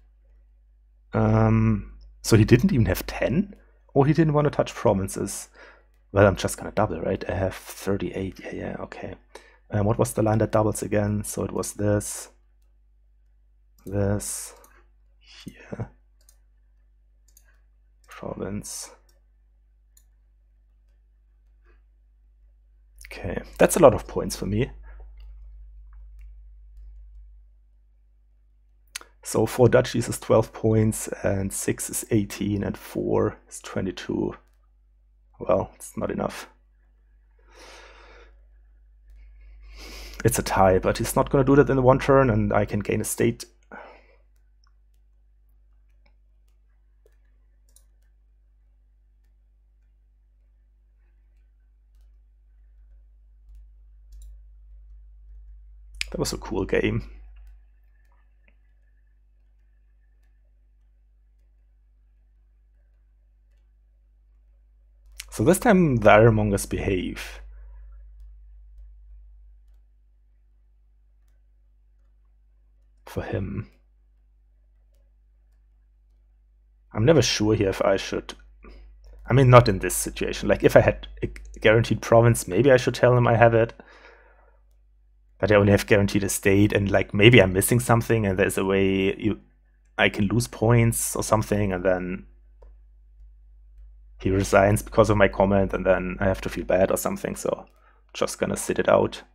Speaker 1: so he didn't even have 10? Or he didn't want to touch provinces? Well, I'm just gonna double, right? I have 38. Yeah, okay. What was the line that doubles again? So it was this, here, province. Okay, that's a lot of points for me. So 4 duchies is 12 points, and 6 is 18, and 4 is 22. Well, it's not enough. It's a tie, but he's not going to do that in one turn, and I can gain a state. That was a cool game. So this time the Ironmongers behave. For him. I'm never sure here if I should... I mean, not in this situation. Like, if I had a guaranteed province, maybe I should tell him I have it. But I only have guaranteed estate, and like, maybe I'm missing something, and there's a way I can lose points or something, and then he resigns because of my comment, and then I have to feel bad or something, so just gonna sit it out.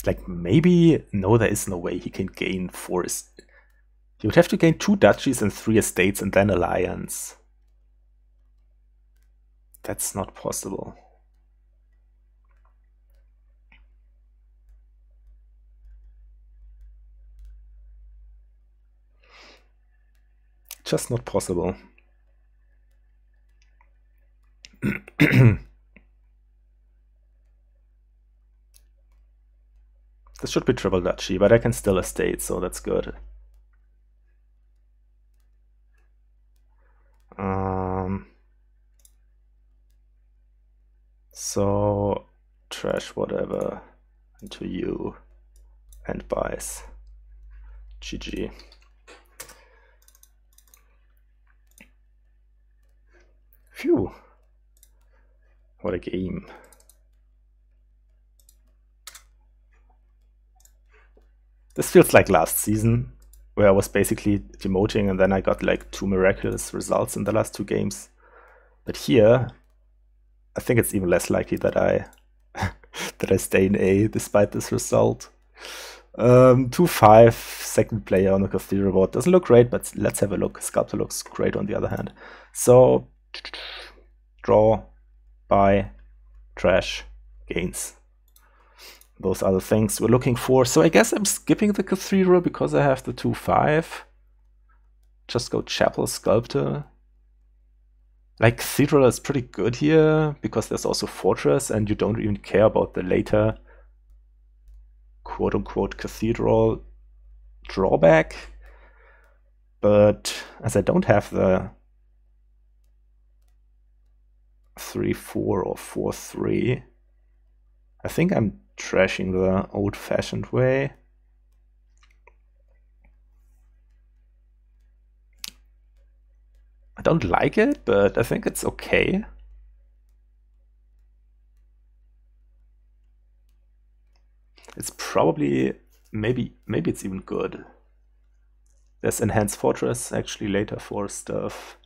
Speaker 1: Like, maybe... No, there is no way he can gain 4... He would have to gain 2 duchies and 3 estates and then alliance. That's not possible. Just not possible. This should be triple duchy, but I can still estate, so that's good. So trash whatever into you and buys. GG. Phew. What a game. This feels like last season, where I was basically demoting and then I got like 2 miraculous results in the last 2 games. But here, I think it's even less likely that I that I stay in A despite this result. 2-5, second player on the Cathedral board. Doesn't look great, but let's have a look. Sculptor looks great on the other hand. So, draw, buy, trash, gains. Those are the things we're looking for. So I guess I'm skipping the Cathedral because I have the 2-5. Just go Chapel, Sculptor. Like, Cathedral is pretty good here because there's also Fortress and you don't even care about the later quote-unquote Cathedral drawback. But as I don't have the 3-4 or 4-3, I think I'm trashing the old-fashioned way. I don't like it, but I think it's okay. It's probably, maybe it's even good. There's Enhanced Fortress actually later for stuff.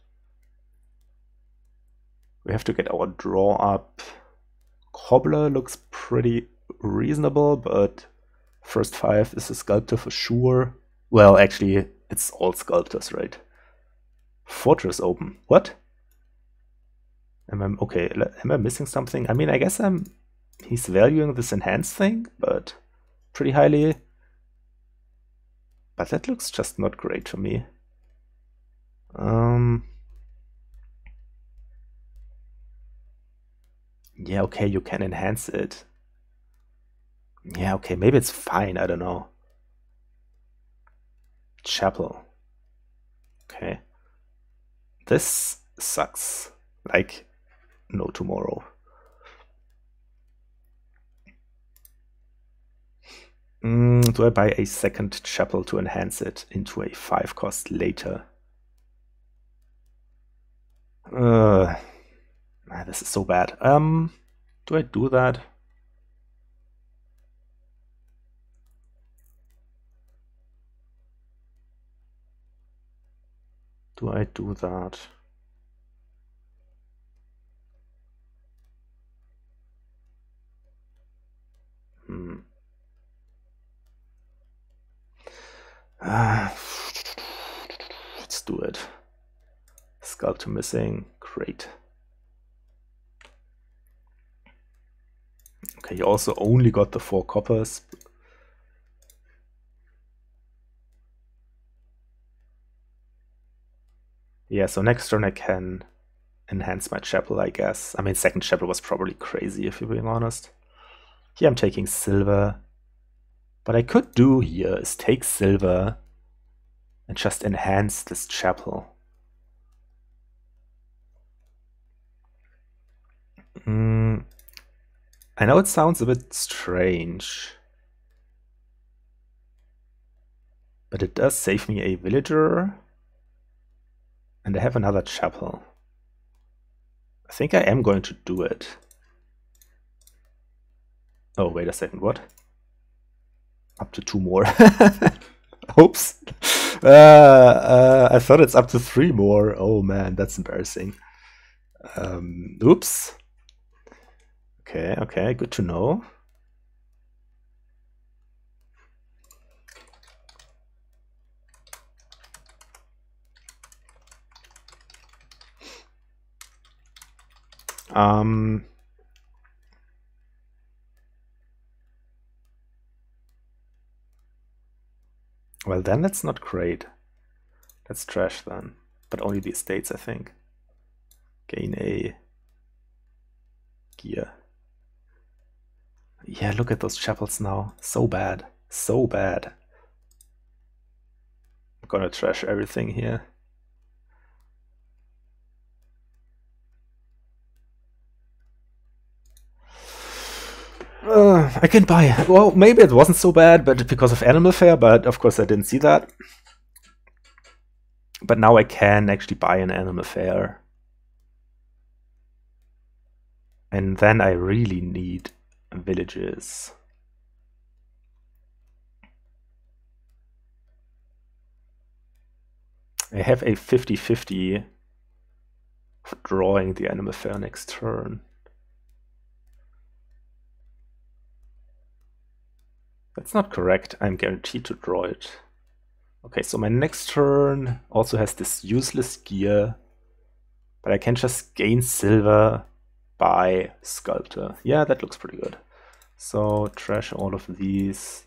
Speaker 1: We have to get our draw up. Cobbler looks pretty reasonable, but first 5 is a Sculptor for sure. Well, actually, it's all Sculptors, right? Fortress open. What? Am I missing something? I mean, I guess he's valuing this enhanced thing, but pretty highly. But that looks just not great for me. Yeah, okay, you can enhance it. Yeah, okay, maybe it's fine, I don't know. Chapel. Okay. This sucks. Like, no tomorrow. Do I buy a second chapel to enhance it into a 5 cost later? This is so bad. Do I do that? Do I do that? Let's do it. Sculptor missing. Great. Okay, you also only got the 4 coppers. Yeah, so next turn I can enhance my chapel, I guess. I mean, second chapel was probably crazy, if you're being honest. Here I'm taking silver. What I could do here is take silver and just enhance this chapel. I know it sounds a bit strange, but it does save me a villager, and I have another chapel. I think I am going to do it. Oh, wait a second, what? Up to 2 more. Oops. I thought it's up to 3 more. Oh man, that's embarrassing. Oops. Okay, good to know. Well, then that's not great. That's trash then. But only the estates, I think. Gain a gear. Yeah, look at those chapels now. So bad. So bad. I'm gonna trash everything here. I can buy. Well, maybe it wasn't so bad, but because of Animal Fair, but of course I didn't see that. But now I can actually buy an Animal Fair. And then I really need villages. I have a 50-50 for drawing the Animal Fair next turn. That's not correct. I'm guaranteed to draw it. Okay, so my next turn also has this useless gear, but I can just gain silver by Sculptor. Yeah, that looks pretty good. So trash all of these.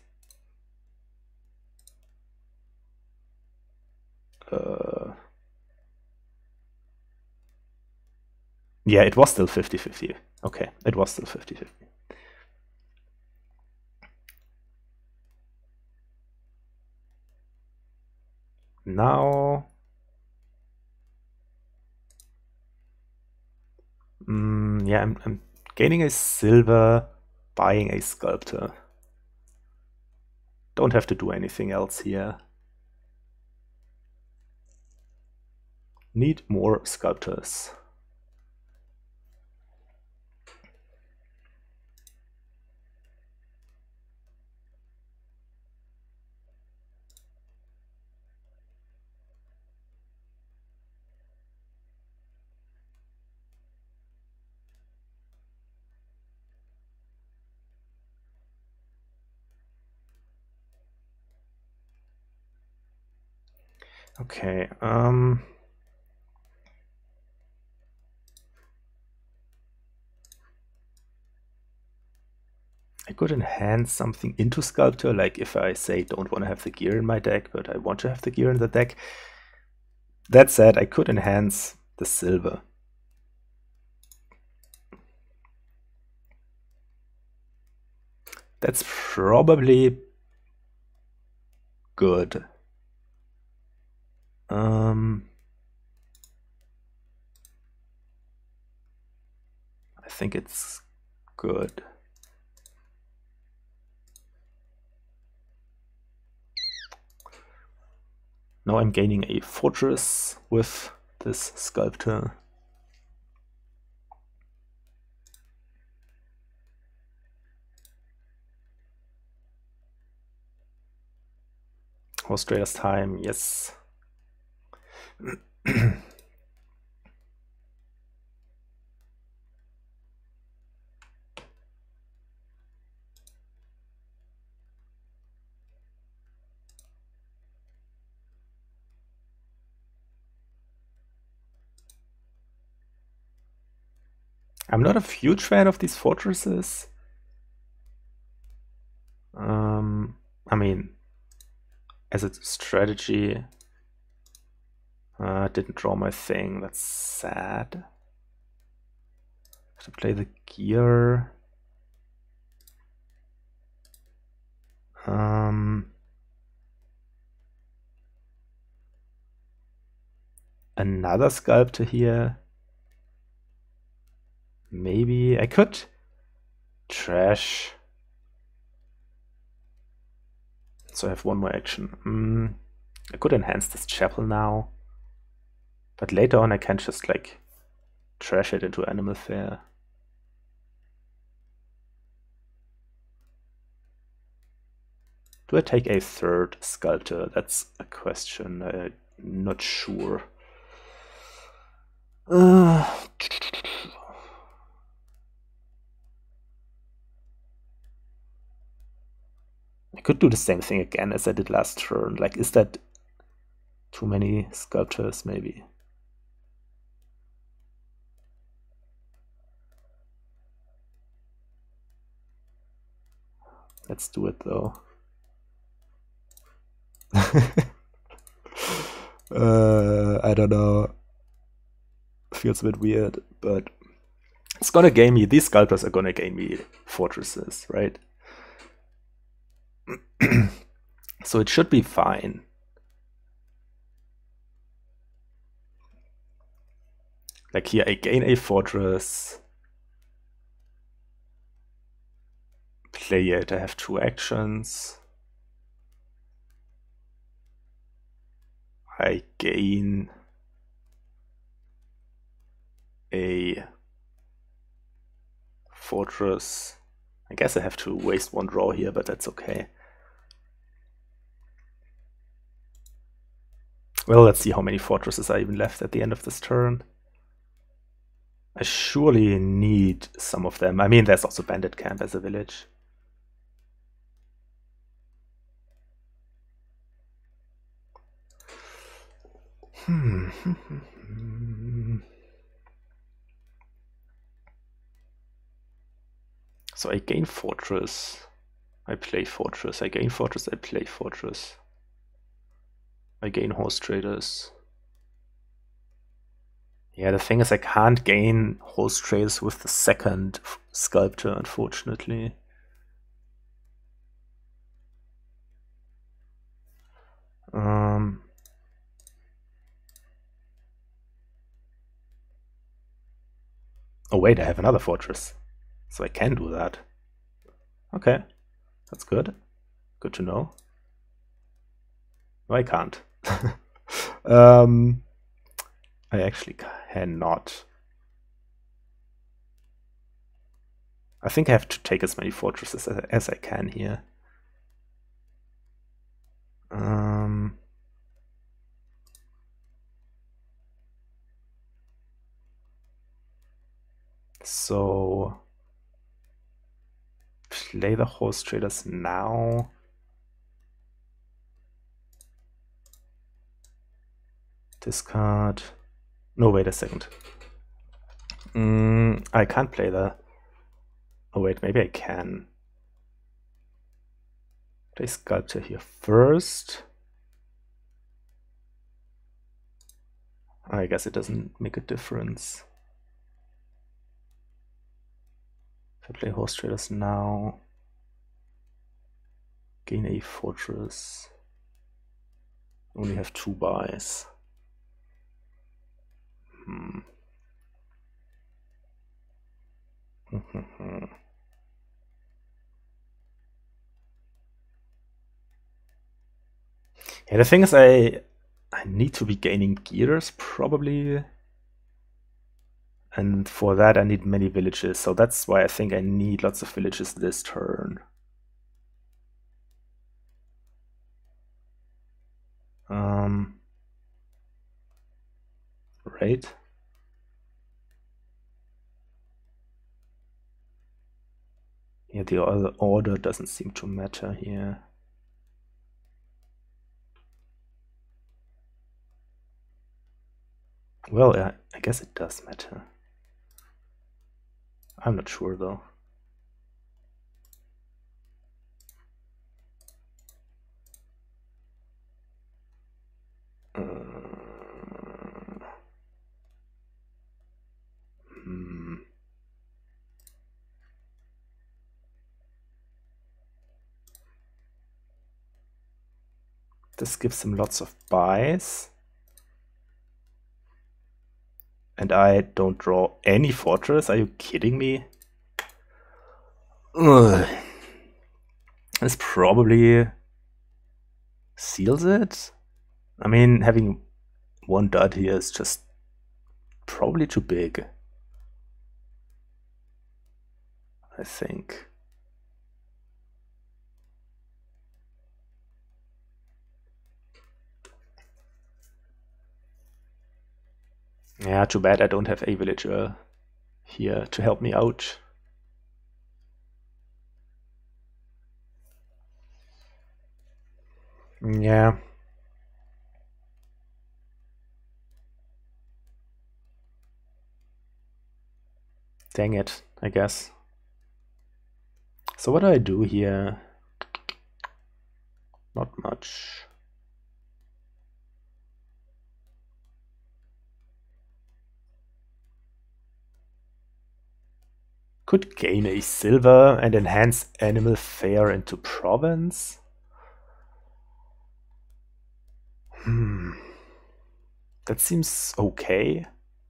Speaker 1: Yeah, it was still 50-50. Okay, it was still 50-50. Now, yeah, I'm gaining a silver, buying a Sculptor. Don't have to do anything else here. Need more Sculptors. Okay, I could enhance something into Sculptor, like if I say don't want to have the gear in my deck, but I want to have the gear in the deck. That said, I could enhance the silver. That's probably good. I think it's good. Now I'm gaining a fortress with this Sculptor. Horse Trader's time, yes. I'm not a huge fan of these fortresses. I mean, as a strategy, didn't draw my thing. That's sad. Have to play the gear. Another Sculptor here. Maybe I could trash. So I have one more action. I could enhance this chapel now. But later on I can just like trash it into Animal Fair. Do I take a third Sculptor? That's a question. I'm not sure. I could do the same thing again as I did last turn. Like, is that too many Sculptors, maybe? Let's do it though. I don't know. Feels a bit weird, but it's gonna gain me. These sculptors are gonna gain me fortresses, right? So it should be fine. Like here, I gain a fortress. Play it. I have 2 actions. I gain a fortress. I guess I have to waste 1 draw here, but that's okay. Well, let's see how many fortresses are even left at the end of this turn. I surely need some of them. I mean, there's also Bandit Camp as a village. So I gain fortress. I play fortress. I gain fortress. I play fortress. I gain horse traders. Yeah, the thing is I can't gain horse traders with the second sculptor, unfortunately. Oh wait, I have another fortress. So I can do that. Okay, that's good. Good to know. No, I can't. I actually cannot. I think I have to take as many fortresses as I can here. So play the horse traders now. Discard. No, wait a second. I can't play the... Oh wait, maybe I can. Play sculptor here first. I guess it doesn't make a difference. If I play horse traders now, gain a fortress. Only have 2 buys. Yeah, the thing is I need to be gaining gears probably. And for that I need many villages, so that's why I think I need lots of villages this turn. Right? Yeah, the other order doesn't seem to matter here. Well, I guess it does matter. I'm not sure though. This gives him lots of buys. And I don't draw any fortress? Are you kidding me? Ugh. This probably seals it. I mean, having 1 dot here is just probably too big, I think. Yeah, too bad I don't have a villager here to help me out. Yeah. Dang it, I guess. So what do I do here? Not much. Could gain a silver and enhance animal fare into province. That seems okay.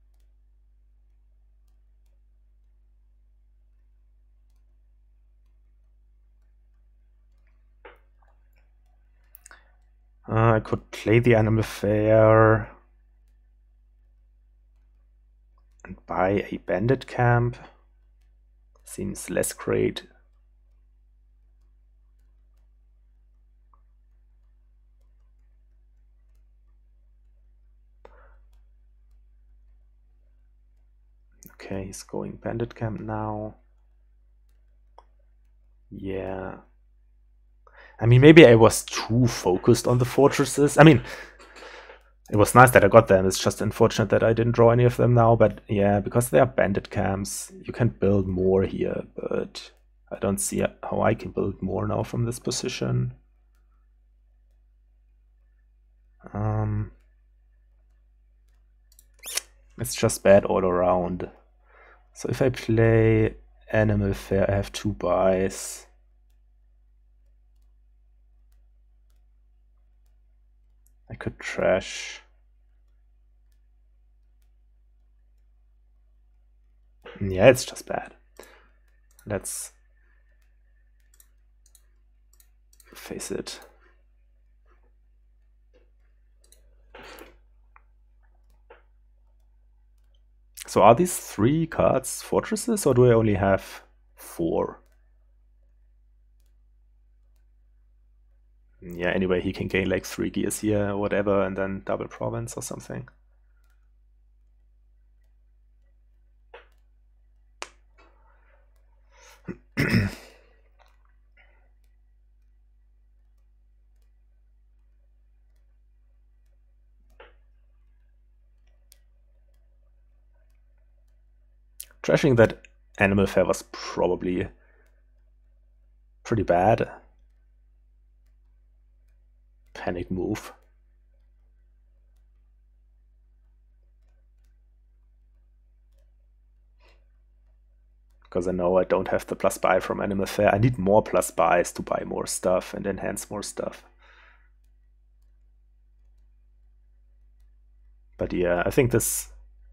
Speaker 1: I could play the animal fare and buy a bandit camp. Seems less great. Okay, he's going bandit camp now. Yeah. I mean, maybe I was too focused on the fortresses. I mean, it was nice that I got them. It's just unfortunate that I didn't draw any of them now. But yeah, because they are bandit camps, you can build more here. But I don't see how I can build more now from this position. It's just bad all around. So if I play animal fare, I have 2 buys. I could trash. Yeah, it's just bad. Let's face it. So are these 3 cards fortresses, or do I only have 4? Yeah, anyway, he can gain like 3 gears here or whatever, and then double province or something. Trashing that animal fare was probably pretty bad. Panic move. Because I know I don't have the plus buy from animal fare. I need more plus buys to buy more stuff and enhance more stuff. But yeah, I think this...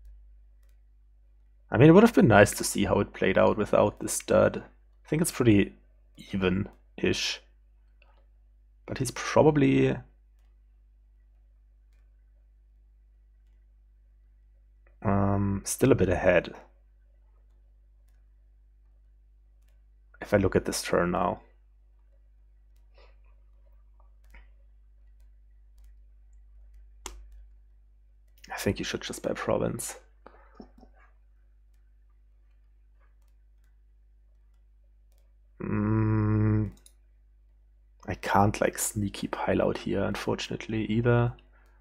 Speaker 1: I mean, it would have been nice to see how it played out without this stud. I think it's pretty even-ish. But he's probably... still a bit ahead. If I look at this turn now. I think you should just buy province. I can't like sneaky pile out here, unfortunately, either.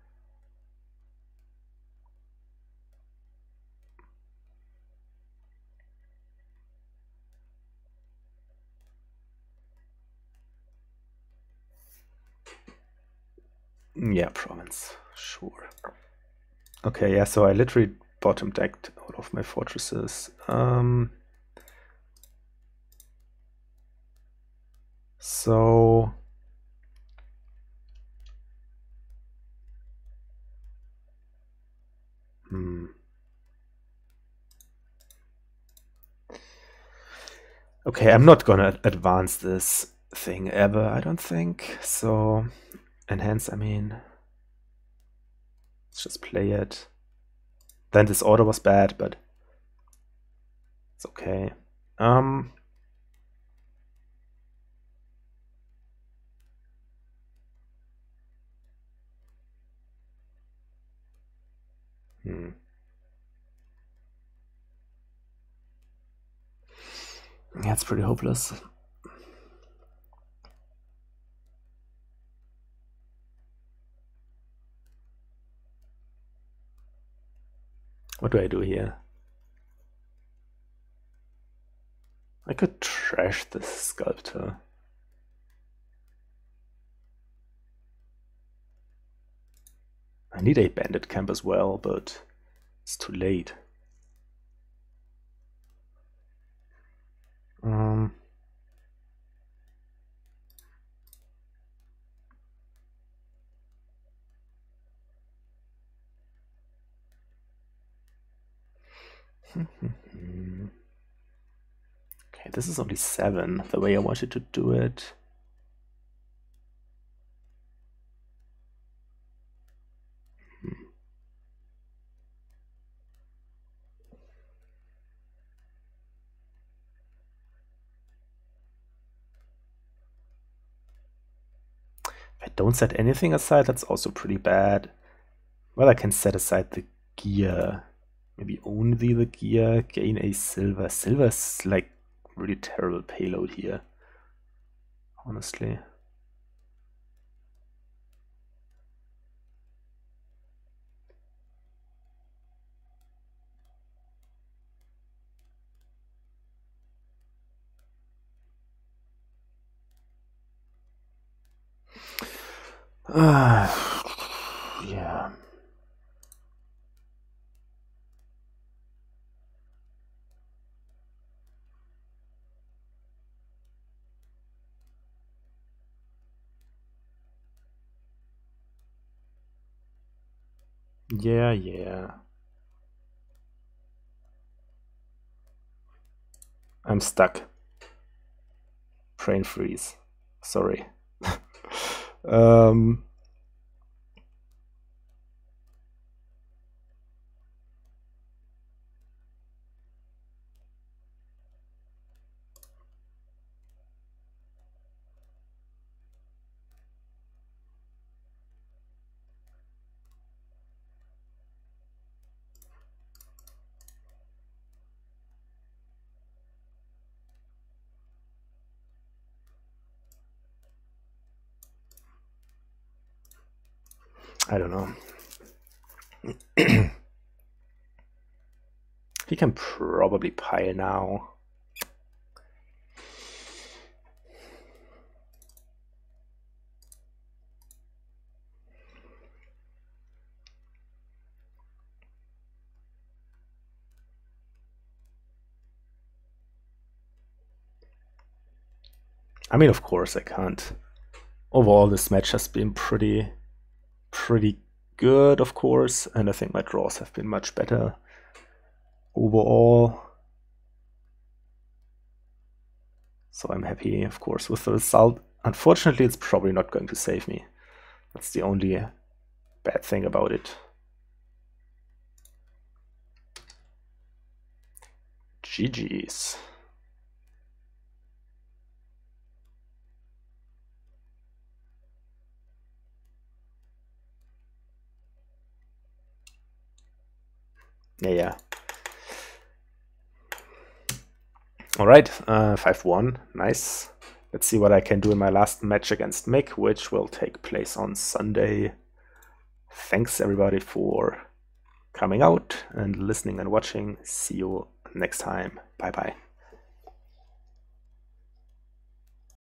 Speaker 1: Yeah, province, sure. Okay, yeah, so I literally bottom decked all of my fortresses. So okay, I'm not gonna advance this thing ever, I don't think. So enhance, I mean, let's just play it. Then this order was bad, but it's okay. Yeah, it's pretty hopeless. What do I do here? I could trash this sculptor. I need a bandit camp as well, but it's too late. Okay, this is only 7, the way I wanted to do it. If I don't set anything aside, that's also pretty bad. Well, I can set aside the gear. Maybe only the gear, gain a silver. Silver's like really terrible payload here, honestly. Yeah. Yeah. I'm stuck. Brain freeze. Sorry. I don't know. He can probably pile now. I mean, of course, I can't. Overall, this match has been pretty good, of course, and I think my draws have been much better overall. So I'm happy, of course, with the result. Unfortunately, it's probably not going to save me. That's the only bad thing about it. GG's. Yeah. All right, 5-1, nice. Let's see what I can do in my last match against Mick, which will take place on Sunday. Thanks everybody for coming out and listening and watching. See you next time. Bye bye.